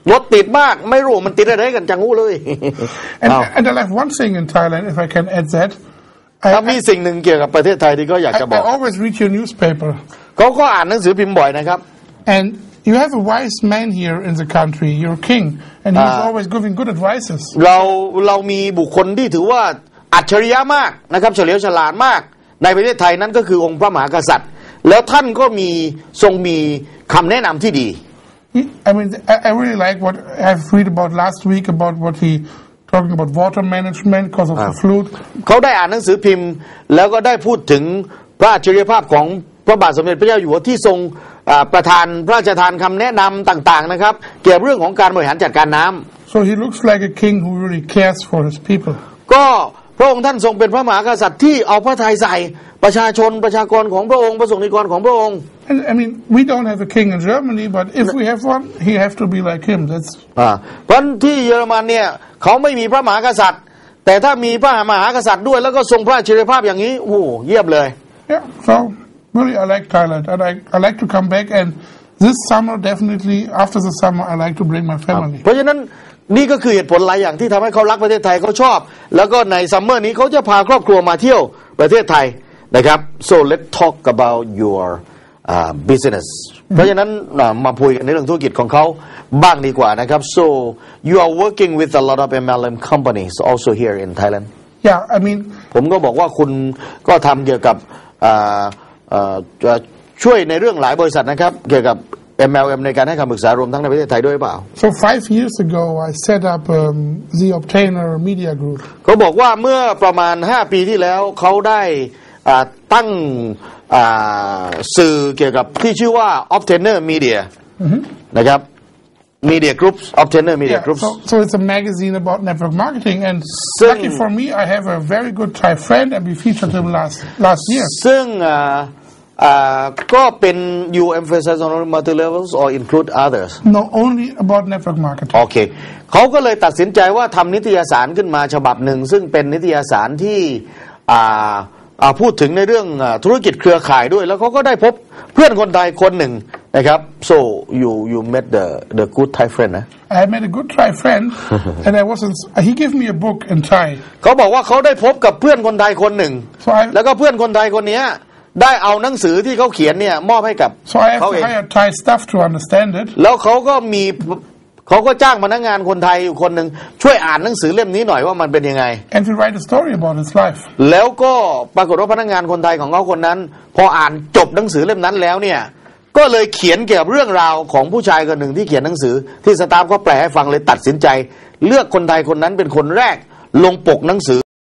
รถติดมากไม่รู้มันติดอะไรกันจังหูเลย and, and I like one thing in Thailand if I can add that ถ้ามีสิ่งหนึ่งเกี่ยวกับประเทศไทยที่ก็อยากจะบอก I always read your newspaper เขาก็อ่านหนังสือพิมพ์บ่อยนะครับ and you have a wise man here in the country your king and he's always giving good advices เราเรามีบุคคลที่ถือว่าอัจฉริยะมากนะครับเฉลียวฉลาดมากในประเทศไทยนั้นก็คือองค์พระมหากษัตริย์แล้วท่านก็มีทรงมีคำแนะนำที่ดี I mean I, I really like what I've read about last week about what he talking about water management because of the flood เขาได้อ่านหนังสือพิมพ์แล้วก็ได้พูดถึงพระอัจฉริยภาพของพระบาทสมเด็จพระเจ้าอยู่หัวที่ทรงประทานพระราชทานคำแนะนำต่างๆนะครับเกี่ยวกับเรื่องของการบริหารจัดการน้ำ so he looks like a king who really cares for his people ก็พระองค์ท่านทรงเป็นพระมหากษัตริย์ที่เอาพระทัยใส่ประชาชนประชากรของพระองค์ประสงค์นิกรของพระองค์ I mean we don't have a king in Germany but if we have one he have to be like him that's อ่าเพราะที่เยอรมันเนี่ยเขาไม่มีพระมหากษัตริย์แต่ถ้ามีพระมหากษัตริย์ด้วยแล้วก็ทรงพระอัจฉริยภาพอย่างนี้โอ้เยี่ยมเลย yeah so really I like Thailand I like I like to come back and this summer definitely after the summer I like to bring my family เพราะฉะนั้นนี่ก็คือเหตุผลหลายอย่างที่ทำให้เขารักประเทศไทยเขาชอบแล้วก็ในซัมเมอร์นี้เขาจะพาครอบครัวมาเที่ยวประเทศไทยนะครับ so let's talk about your uh, business เพราะฉะนั้นมาพูดกันในเรื่องธุรกิจของเขาบ้างดีกว่านะครับ so you are working with a lot of เอ็ม แอล เอ็ม companies also here in Thailand yeah I mean ผมก็บอกว่าคุณก็ทำเกี่ยวกับช่วยในเรื่องหลายบริษัทนะครับเกี่ยวกับ เอ็ม แอล เอ็ม ในการให้คำปรึกษารวมทั้งในประเทศไทยด้วยเปล่า so five years ago I set up um, the Obtainer Media Group เขาบอกว่าเมื่อประมาณห้าปีที่แล้วเขาได้ตั้งสื่อเกี่ยวกับที่ชื่อว่า Obtainer Media นะครับ Media Groups Obtainer Media yeah, Groups so, so it's a magazine about network marketing and lucky for me I have a very good Thai friend and we featured him last last year ซึ่งก็เป็น you emphasize on multi levels or include others no only about network marketing โอเคเขาก็เลยตัดสินใจว่าทำนิตยสารขึ้นมาฉบับหนึ่งซึ่งเป็นนิตยสารที่พูดถึงในเรื่องธุรกิจเครือข่ายด้วยแล้วเขาก็ได้พบเพื่อนคนไทยคนหนึ่งนะครับ so you you met the the good Thai friend นะ I met a good Thai friend and I wasn't he gave me a book in Thai เขาบอกว่าเขาได้พบกับเพื่อนคนไทยคนหนึ่ง so I, แล้วก็เพื่อนคนไทยคนนี้ได้เอาหนังสือที่เขาเขียนเนี่ยมอบให้กับ so I have to hire Thai staff to understand it แล้วเขาก็มีเขาก็จ้างพนักงานคนไทยอยู่คนหนึ่งช่วยอ่านหนังสือเล่มนี้หน่อยว่ามันเป็นยังไง and to write a story about his life แล้วก็ปรากฏว่าพนักงานคนไทยของเขาคนนั้นพออ่านจบหนังสือเล่มนั้นแล้วเนี่ยก็เลยเขียนเกี่ยวกับเรื่องราวของผู้ชายคนหนึ่งที่เขียนหนังสือที่สตาฟก็แปลให้ฟังเลยตัดสินใจเลือกคนไทยคนนั้นเป็นคนแรกลงปกหนังสือ